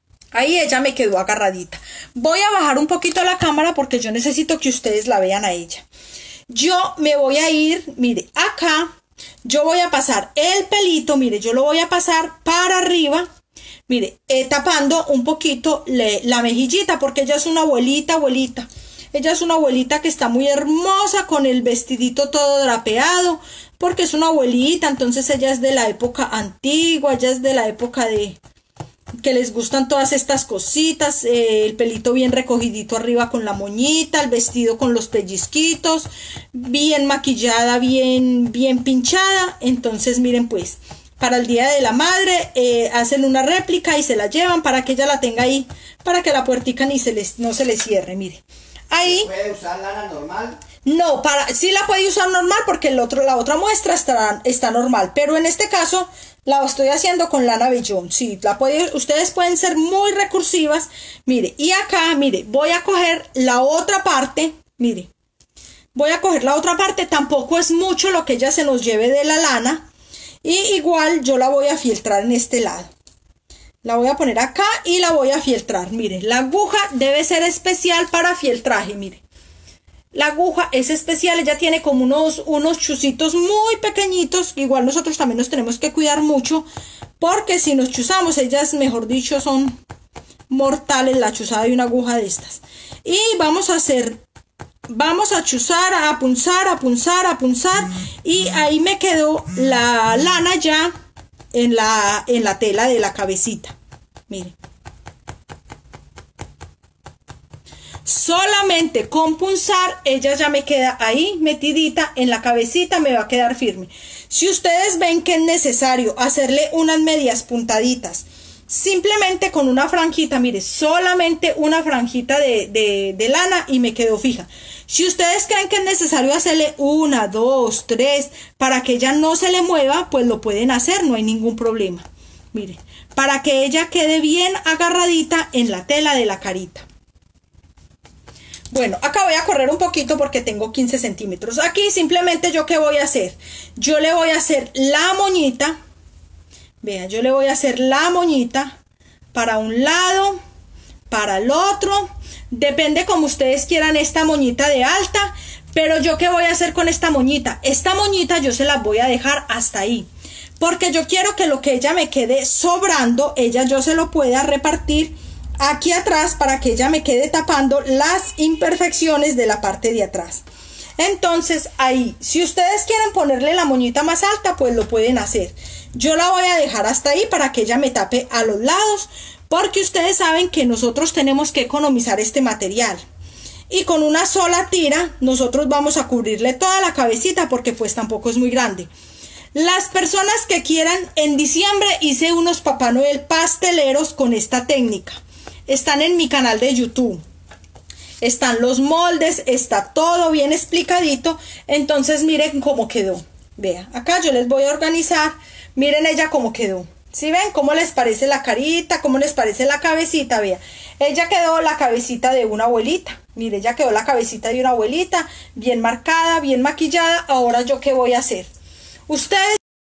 ahí ella me quedó agarradita. Voy a bajar un poquito la cámara porque yo necesito que ustedes la vean a ella. Yo me voy a ir, mire, acá. Yo voy a pasar el pelito, mire, yo lo voy a pasar para arriba, mire, eh, tapando un poquito le, la mejillita, porque ella es una abuelita, abuelita. Ella es una abuelita que está muy hermosa con el vestidito todo drapeado, porque es una abuelita, entonces ella es de la época antigua, ella es de la época de que les gustan todas estas cositas, eh, el pelito bien recogidito arriba con la moñita, el vestido con los pellizquitos, bien maquillada, bien, bien pinchada. Entonces miren pues, para el Día de la Madre eh, hacen una réplica y se la llevan para que ella la tenga ahí, para que la puertica ni se les, no se le cierre, mire. Ahí.
¿Puede usar lana normal?
No, para, sí la puede usar normal porque el otro, la otra muestra está, está normal, pero en este caso la estoy haciendo con lana vellón. Sí, la puede, ustedes pueden ser muy recursivas. Mire, y acá, mire, voy a coger la otra parte, mire, voy a coger la otra parte, tampoco es mucho lo que ella se nos lleve de la lana, y igual yo la voy a fieltrar en este lado. La voy a poner acá y la voy a fieltrar. Mire, la aguja debe ser especial para fieltraje, mire. La aguja es especial, ella tiene como unos, unos chuzitos muy pequeñitos. Igual nosotros también nos tenemos que cuidar mucho, porque si nos chuzamos, ellas, mejor dicho, son mortales la chuzada de una aguja de estas. Y vamos a hacer, vamos a chuzar, a punzar, a punzar, a punzar. Y ahí me quedó la lana ya en la, en la tela de la cabecita. Miren. Solamente con punzar, ella ya me queda ahí metidita en la cabecita, me va a quedar firme. Si ustedes ven que es necesario hacerle unas medias puntaditas, simplemente con una franjita, mire, solamente una franjita de, de, de lana y me quedó fija. Si ustedes creen que es necesario hacerle una, dos, tres, para que ella no se le mueva, pues lo pueden hacer, no hay ningún problema. Mire, para que ella quede bien agarradita en la tela de la carita. Bueno, acá voy a correr un poquito porque tengo quince centímetros. Aquí simplemente yo qué voy a hacer. Yo le voy a hacer la moñita. Vean, yo le voy a hacer la moñita para un lado, para el otro. Depende como ustedes quieran esta moñita de alta. Pero yo qué voy a hacer con esta moñita. Esta moñita yo se la voy a dejar hasta ahí. Porque yo quiero que lo que ella me quede sobrando, ella yo se lo pueda repartir aquí atrás para que ella me quede tapando las imperfecciones de la parte de atrás. Entonces ahí, si ustedes quieren ponerle la moñita más alta, pues lo pueden hacer. Yo la voy a dejar hasta ahí para que ella me tape a los lados, porque ustedes saben que nosotros tenemos que economizar este material. Y con una sola tira nosotros vamos a cubrirle toda la cabecita porque pues tampoco es muy grande. Las personas que quieran, en diciembre hice unos Papá Noel pasteleros con esta técnica. Están en mi canal de YouTube. Están los moldes, está todo bien explicadito. Entonces miren cómo quedó. Vean, acá yo les voy a organizar. Miren ella cómo quedó. ¿Sí ven cómo les parece la carita? ¿Cómo les parece la cabecita? Vean, ella quedó la cabecita de una abuelita. Mire, ella quedó la cabecita de una abuelita. Bien marcada, bien maquillada. Ahora yo qué voy a hacer. Ustedes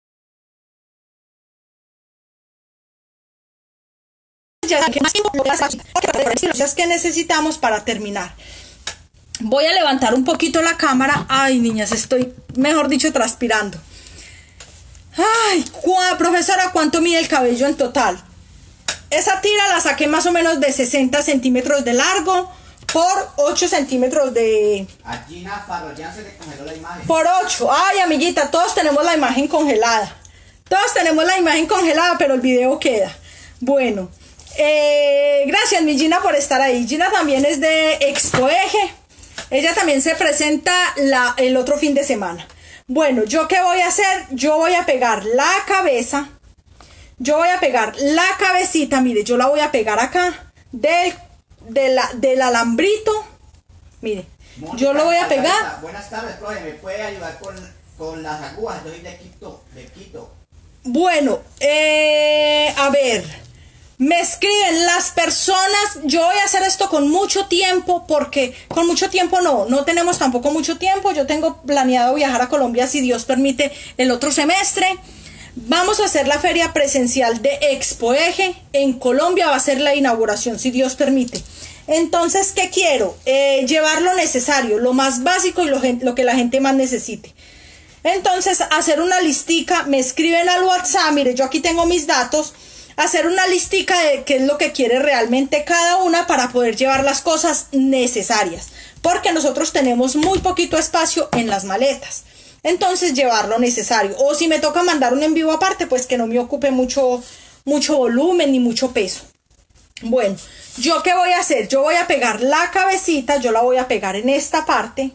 ya que necesitamos para terminar. Voy a levantar un poquito la cámara. Ay, niñas, estoy, mejor dicho, transpirando. Ay, profesora, ¿cuánto mide el cabello en total? Esa tira la saqué más o menos de sesenta centímetros de largo por ocho centímetros de...
A Gina Farro, ya se le congeló la imagen.
Por ocho. Ay, amiguita, todos tenemos la imagen congelada. Todos tenemos la imagen congelada, pero el video queda. Bueno, eh, gracias mi Gina por estar ahí. Gina también es de Expo Eje. Ella también se presenta la, el otro fin de semana. Bueno, ¿yo qué voy a hacer? Yo voy a pegar la cabeza. Yo voy a pegar la cabecita, mire, yo la voy a pegar acá del, de la, del alambrito. Mire, Mónica, yo lo voy a pegar.
Margarita, buenas tardes, profe, ¿me puede ayudar con, con las agujas? Yo soy de Quito, de Quito.
Bueno, eh, a ver, me escriben las personas, yo voy a hacer esto con mucho tiempo, porque con mucho tiempo no, no tenemos tampoco mucho tiempo. Yo tengo planeado viajar a Colombia, si Dios permite, el otro semestre. Vamos a hacer la feria presencial de Expo Eje. En Colombia va a ser la inauguración, si Dios permite. Entonces, ¿qué quiero? Eh, llevar lo necesario, lo más básico y lo, lo que la gente más necesite. Entonces, hacer una listica, me escriben al WhatsApp, mire, yo aquí tengo mis datos, hacer una listica de qué es lo que quiere realmente cada una para poder llevar las cosas necesarias, porque nosotros tenemos muy poquito espacio en las maletas. Entonces llevar lo necesario, o si me toca mandar un envío aparte, pues que no me ocupe mucho, mucho volumen ni mucho peso. Bueno, ¿yo qué voy a hacer? Yo voy a pegar la cabecita, yo la voy a pegar en esta parte.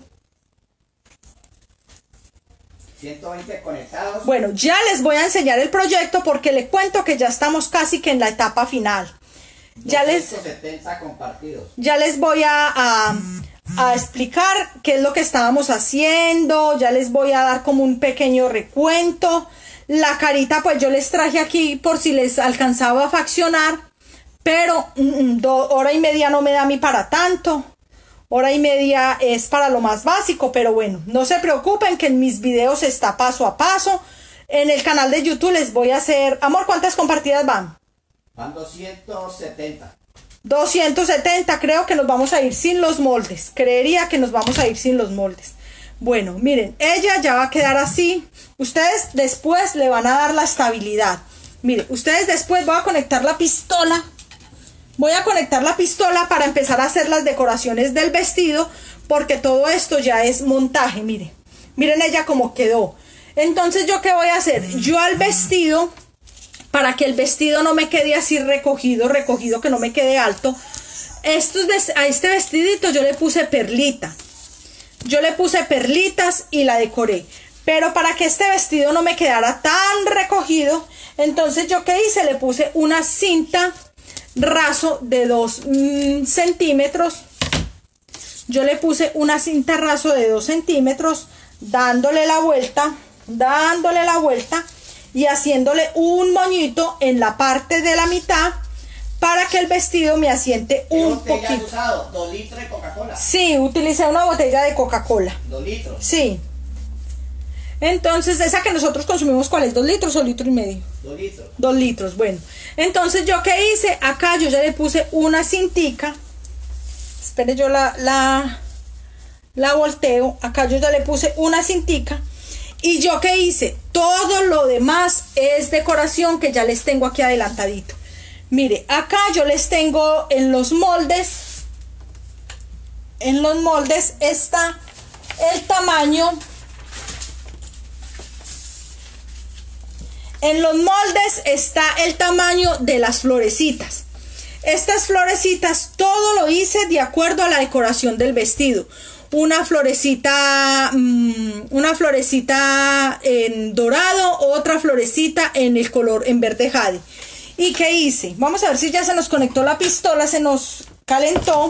ciento veinte conectados.
Bueno, ya les voy a enseñar el proyecto porque les cuento que ya estamos casi que en la etapa final. Ya les,
doscientos setenta compartidos.
Ya les voy a... a a explicar qué es lo que estábamos haciendo. Ya les voy a dar como un pequeño recuento. La carita pues yo les traje aquí por si les alcanzaba a faccionar, pero mm, do, hora y media no me da a mí para tanto. Hora y media es para lo más básico, pero bueno, no se preocupen que en mis videos está paso a paso. En el canal de YouTube les voy a hacer... Amor, ¿cuántas compartidas van?
Van doscientos setenta.
doscientos setenta, creo que nos vamos a ir sin los moldes. Creería que nos vamos a ir sin los moldes. Bueno, miren, ella ya va a quedar así. Ustedes después le van a dar la estabilidad. Miren, ustedes después voy a conectar la pistola. Voy a conectar la pistola para empezar a hacer las decoraciones del vestido, porque todo esto ya es montaje, miren. Miren ella cómo quedó. Entonces, ¿yo qué voy a hacer? Yo al vestido... Para que el vestido no me quede así recogido, recogido, que no me quede alto, estos, a este vestidito yo le puse perlita. Yo le puse perlitas y la decoré. Pero para que este vestido no me quedara tan recogido, entonces yo qué hice, le puse una cinta raso de dos mm, centímetros. Yo le puse una cinta raso de dos centímetros, dándole la vuelta, dándole la vuelta y haciéndole un moñito en la parte de la mitad para que el vestido me asiente un poquito.
¿Qué botella has usado? ¿Dos litros de Coca-Cola?
Sí, utilicé una botella de Coca-Cola.
¿Dos litros?
Sí. Entonces, esa que nosotros consumimos, ¿cuál es? ¿Dos litros o litro y medio?
Dos litros.
Dos litros, bueno. Entonces, ¿yo qué hice? Acá yo ya le puse una cintica. Espere, yo la, la, la volteo. Acá yo ya le puse una cintica. ¿Y yo qué hice? Todo lo demás es decoración que ya les tengo aquí adelantadito. Mire, acá yo les tengo en los moldes. En los moldes está el tamaño. En los moldes está el tamaño de las florecitas. Estas florecitas todo lo hice de acuerdo a la decoración del vestido. Una florecita, mmm, una florecita en dorado, otra florecita en el color en verde jade. ¿Y qué hice? Vamos a ver si ya se nos conectó la pistola, se nos calentó.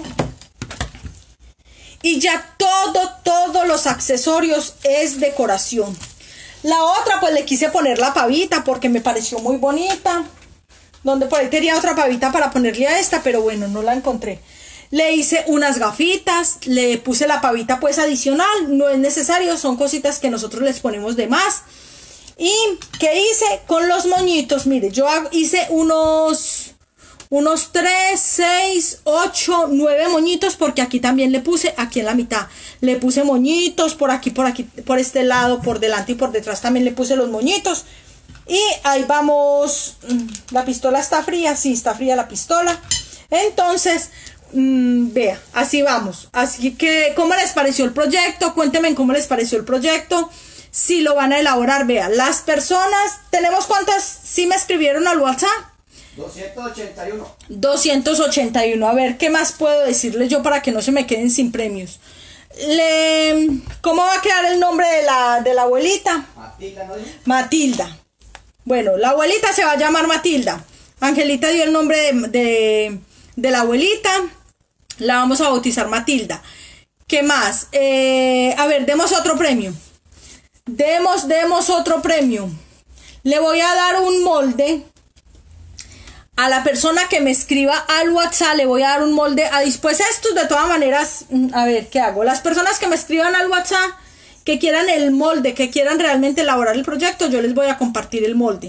Y ya todo, todos los accesorios es decoración. La otra pues le quise poner la pavita porque me pareció muy bonita. Donde por ahí tenía otra pavita para ponerle a esta, pero bueno, no la encontré. Le hice unas gafitas, le puse la pavita pues adicional, no es necesario, son cositas que nosotros les ponemos de más. ¿Y qué hice? Con los moñitos, mire, yo hice unos, unos tres, seis, ocho, nueve moñitos, porque aquí también le puse, aquí en la mitad, le puse moñitos, por aquí, por aquí, por este lado, por delante y por detrás también le puse los moñitos. Y ahí vamos, la pistola está fría, sí, está fría la pistola. Entonces, mmm, vea, así vamos. Así que, ¿cómo les pareció el proyecto? Cuéntenme cómo les pareció el proyecto. Si lo van a elaborar, vean, las personas, ¿tenemos cuántas? ¿Sí me escribieron al WhatsApp?
doscientos ochenta y uno.
doscientos ochenta y uno. A ver, ¿qué más puedo decirles yo para que no se me queden sin premios? Le, ¿Cómo va a quedar el nombre de la, de la abuelita?
Matilda, ¿no?
Matilda. Bueno, la abuelita se va a llamar Matilda. Angelita dio el nombre de, de, de la abuelita. La vamos a bautizar Matilda. ¿Qué más? Eh, a ver, demos otro premio. Demos, demos otro premio. Le voy a dar un molde a la persona que me escriba al WhatsApp. Le voy a dar un molde a después estos de todas maneras. A ver, ¿qué hago? Las personas que me escriban al WhatsApp, que quieran el molde, que quieran realmente elaborar el proyecto, yo les voy a compartir el molde.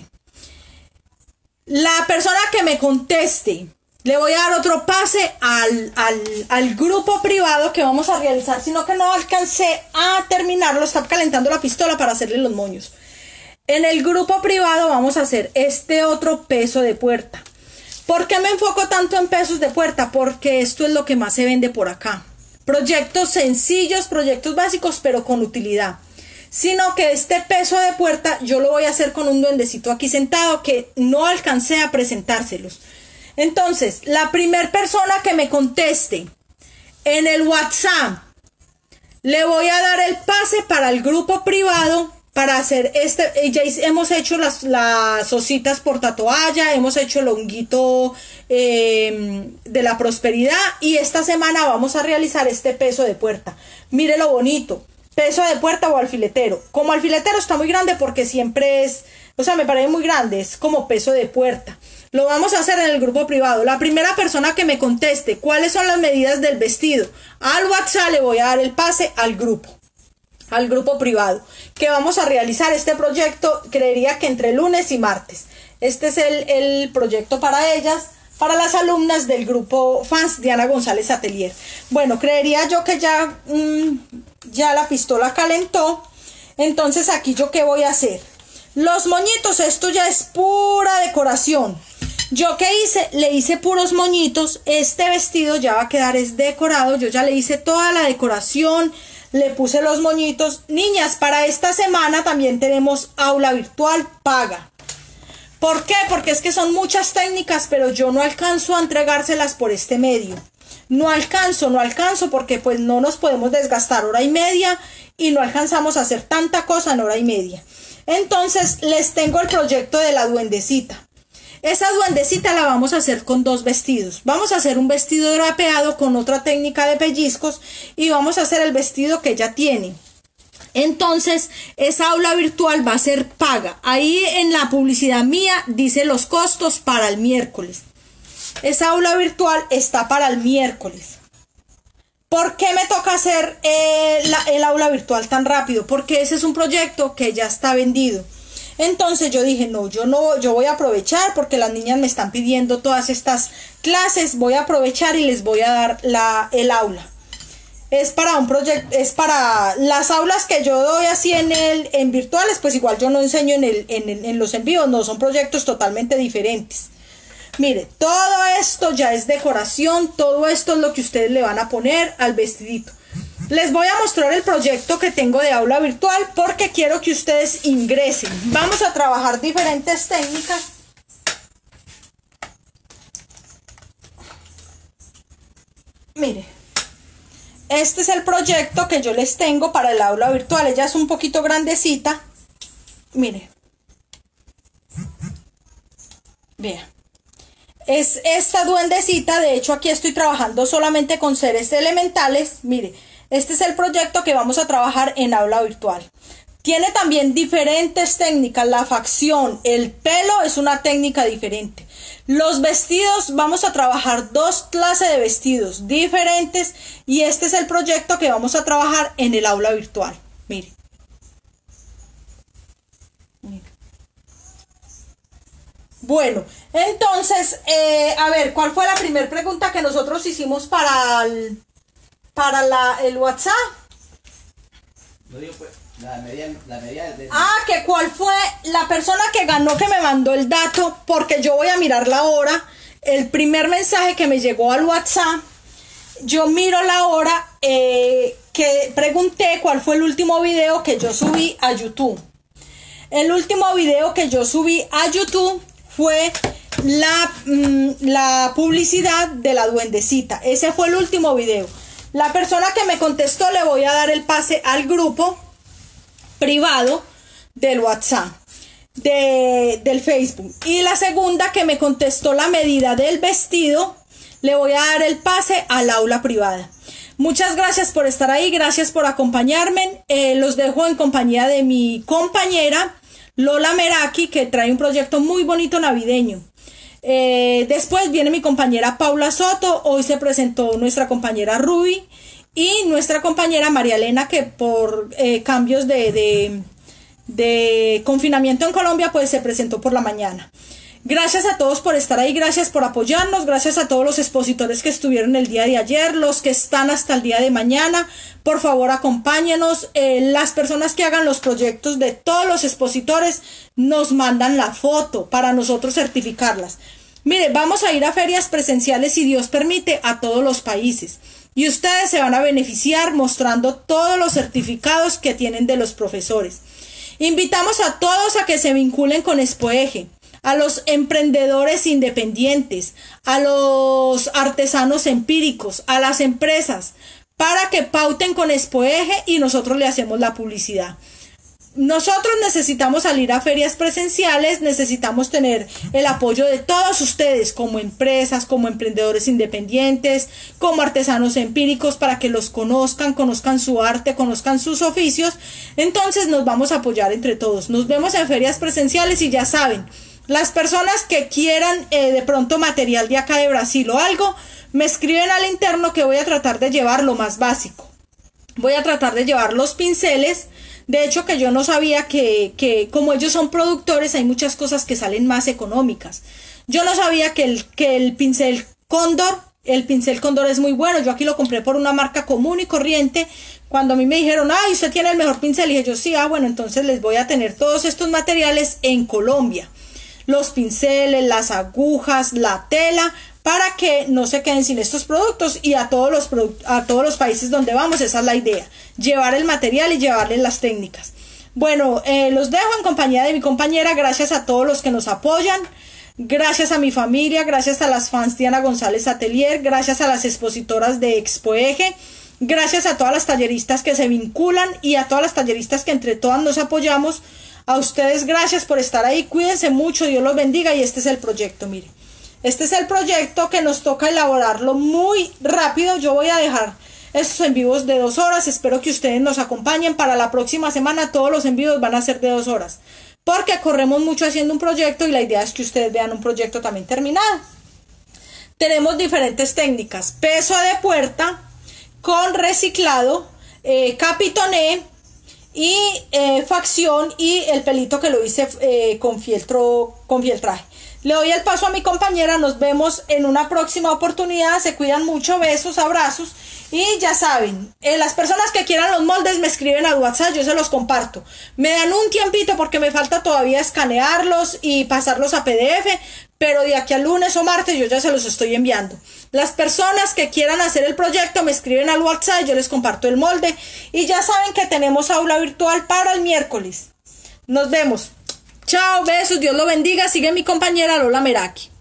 La persona que me conteste, le voy a dar otro pase al, al, al grupo privado que vamos a realizar, sino que no alcancé a terminarlo, está calentando la pistola para hacerle los moños. En el grupo privado vamos a hacer este otro peso de puerta. ¿Por qué me enfoco tanto en pesos de puerta? Porque esto es lo que más se vende por acá. Proyectos sencillos, proyectos básicos, pero con utilidad. Sino que este peso de puerta yo lo voy a hacer con un duendecito aquí sentado que no alcancé a presentárselos. Entonces, la primera persona que me conteste en el WhatsApp, le voy a dar el pase para el grupo privado para hacer este. Ya hemos hecho las, las ositas portatoalla, hemos hecho el honguito eh, de la prosperidad y esta semana vamos a realizar este peso de puerta. Mire lo bonito, peso de puerta o alfiletero. Como alfiletero está muy grande porque siempre es, o sea, me parece muy grande, es como peso de puerta. Lo vamos a hacer en el grupo privado. La primera persona que me conteste cuáles son las medidas del vestido al WhatsApp, le voy a dar el pase al grupo. Al grupo privado, que vamos a realizar este proyecto, creería que entre lunes y martes. Este es el, el proyecto para ellas, para las alumnas del grupo Fans Diana González Atelier. Bueno, creería yo que ya, mmm, ya la pistola calentó. Entonces aquí yo qué voy a hacer. Los moñitos, esto ya es pura decoración. Yo qué hice, le hice puros moñitos. Este vestido ya va a quedar es decorado. Yo ya le hice toda la decoración. Le puse los moñitos. Niñas, para esta semana también tenemos aula virtual paga. ¿Por qué? Porque es que son muchas técnicas, pero yo no alcanzo a entregárselas por este medio. no alcanzo, no alcanzo porque pues no nos podemos desgastar hora y media y no alcanzamos a hacer tanta cosa en hora y media. Entonces les tengo el proyecto de la duendecita. Esa duendecita la vamos a hacer con dos vestidos. Vamos a hacer un vestido drapeado con otra técnica de pellizcos y vamos a hacer el vestido que ella tiene. Entonces, esa aula virtual va a ser paga. Ahí en la publicidad mía dice los costos para el miércoles. Esa aula virtual está para el miércoles. ¿Por qué me toca hacer eh, la, el aula virtual tan rápido? Porque ese es un proyecto que ya está vendido. Entonces yo dije, no, yo no, yo voy a aprovechar porque las niñas me están pidiendo todas estas clases. Voy a aprovechar y les voy a dar la, el aula. Es para un proyecto, es para las aulas que yo doy así en el en virtuales, pues igual yo no enseño en el en, en, en los en vivos, no, son proyectos totalmente diferentes. Mire, todo esto ya es decoración, todo esto es lo que ustedes le van a poner al vestidito. Les voy a mostrar el proyecto que tengo de aula virtual porque quiero que ustedes ingresen. Vamos a trabajar diferentes técnicas. Mire. Este es el proyecto que yo les tengo para el aula virtual. Ella es un poquito grandecita. Mire. Vea. Es esta duendecita. De hecho, aquí estoy trabajando solamente con seres elementales. Mire, este es el proyecto que vamos a trabajar en aula virtual. Tiene también diferentes técnicas. La facción, el pelo es una técnica diferente. Los vestidos, vamos a trabajar dos clases de vestidos diferentes y este es el proyecto que vamos a trabajar en el aula virtual. Mire. Mire. Bueno, entonces, eh, a ver, ¿cuál fue la primera pregunta que nosotros hicimos para el, para la, el WhatsApp?
No digo, pues, la medida, la medida de...
Ah, que cuál fue la persona que ganó, que me mandó el dato, porque yo voy a mirar la hora. El primer mensaje que me llegó al WhatsApp, yo miro la hora, eh, que pregunté cuál fue el último video que yo subí a YouTube. El último video que yo subí a YouTube fue la, mmm, la publicidad de la duendecita. Ese fue el último video. La persona que me contestó le voy a dar el pase al grupo privado del WhatsApp, de, del Facebook. Y la segunda que me contestó la medida del vestido, le voy a dar el pase al aula privada. Muchas gracias por estar ahí, gracias por acompañarme. Eh, los dejo en compañía de mi compañera Lola Meraki, que trae un proyecto muy bonito navideño. Eh, después viene mi compañera Paula Soto. Hoy se presentó nuestra compañera Ruby y nuestra compañera María Elena, que por eh, cambios de, de, de confinamiento en Colombia, pues se presentó por la mañana. Gracias a todos por estar ahí, gracias por apoyarnos, gracias a todos los expositores que estuvieron el día de ayer, los que están hasta el día de mañana. Por favor, acompáñenos. Eh, las personas que hagan los proyectos de todos los expositores nos mandan la foto para nosotros certificarlas. Mire, vamos a ir a ferias presenciales, si Dios permite, a todos los países. Y ustedes se van a beneficiar mostrando todos los certificados que tienen de los profesores. Invitamos a todos a que se vinculen con Expoeje, a los emprendedores independientes, a los artesanos empíricos, a las empresas, para que pauten con Expoeje y nosotros le hacemos la publicidad. Nosotros necesitamos salir a ferias presenciales, necesitamos tener el apoyo de todos ustedes como empresas, como emprendedores independientes, como artesanos empíricos, para que los conozcan, conozcan su arte, conozcan sus oficios. Entonces nos vamos a apoyar entre todos. Nos vemos en ferias presenciales y ya saben, las personas que quieran eh, de pronto material de acá de Brasil o algo, me escriben al interno que voy a tratar de llevar lo más básico. Voy a tratar de llevar los pinceles. De hecho, que yo no sabía que, que como ellos son productores, hay muchas cosas que salen más económicas. Yo no sabía que el, que el pincel Cóndor, el pincel Cóndor es muy bueno. Yo aquí lo compré por una marca común y corriente. Cuando a mí me dijeron, ay, usted tiene el mejor pincel, y dije yo, sí, ah, bueno, entonces les voy a tener todos estos materiales en Colombia. Los pinceles, las agujas, la tela, para que no se queden sin estos productos, y a todos los a todos los países donde vamos, esa es la idea, llevar el material y llevarles las técnicas. Bueno, eh, los dejo en compañía de mi compañera. Gracias a todos los que nos apoyan. gracias a mi familia, gracias a las fans Diana González Atelier, gracias a las expositoras de Expoeje, gracias a todas las talleristas que se vinculan y a todas las talleristas que entre todas nos apoyamos. A ustedes gracias por estar ahí, cuídense mucho, Dios los bendiga. Y este es el proyecto, mire, este es el proyecto que nos toca elaborarlo muy rápido. Yo voy a dejar estos en vivos de dos horas, espero que ustedes nos acompañen. Para la próxima semana todos los en vivos van a ser de dos horas, porque corremos mucho haciendo un proyecto y la idea es que ustedes vean un proyecto también terminado. Tenemos diferentes técnicas: peso de puerta con reciclado, eh, capitoné y eh, facción, y el pelito que lo hice eh, con fieltro, con fieltraje. Le doy el paso a mi compañera, nos vemos en una próxima oportunidad, se cuidan mucho, besos, abrazos, y ya saben, eh, las personas que quieran los moldes me escriben al WhatsApp, yo se los comparto. Me dan un tiempito porque me falta todavía escanearlos y pasarlos a P D F, pero de aquí al lunes o martes yo ya se los estoy enviando. Las personas que quieran hacer el proyecto me escriben al WhatsApp, yo les comparto el molde, y ya saben que tenemos aula virtual para el miércoles. Nos vemos. Chao, besos, Dios lo bendiga. Sigue mi compañera Lola Meraki.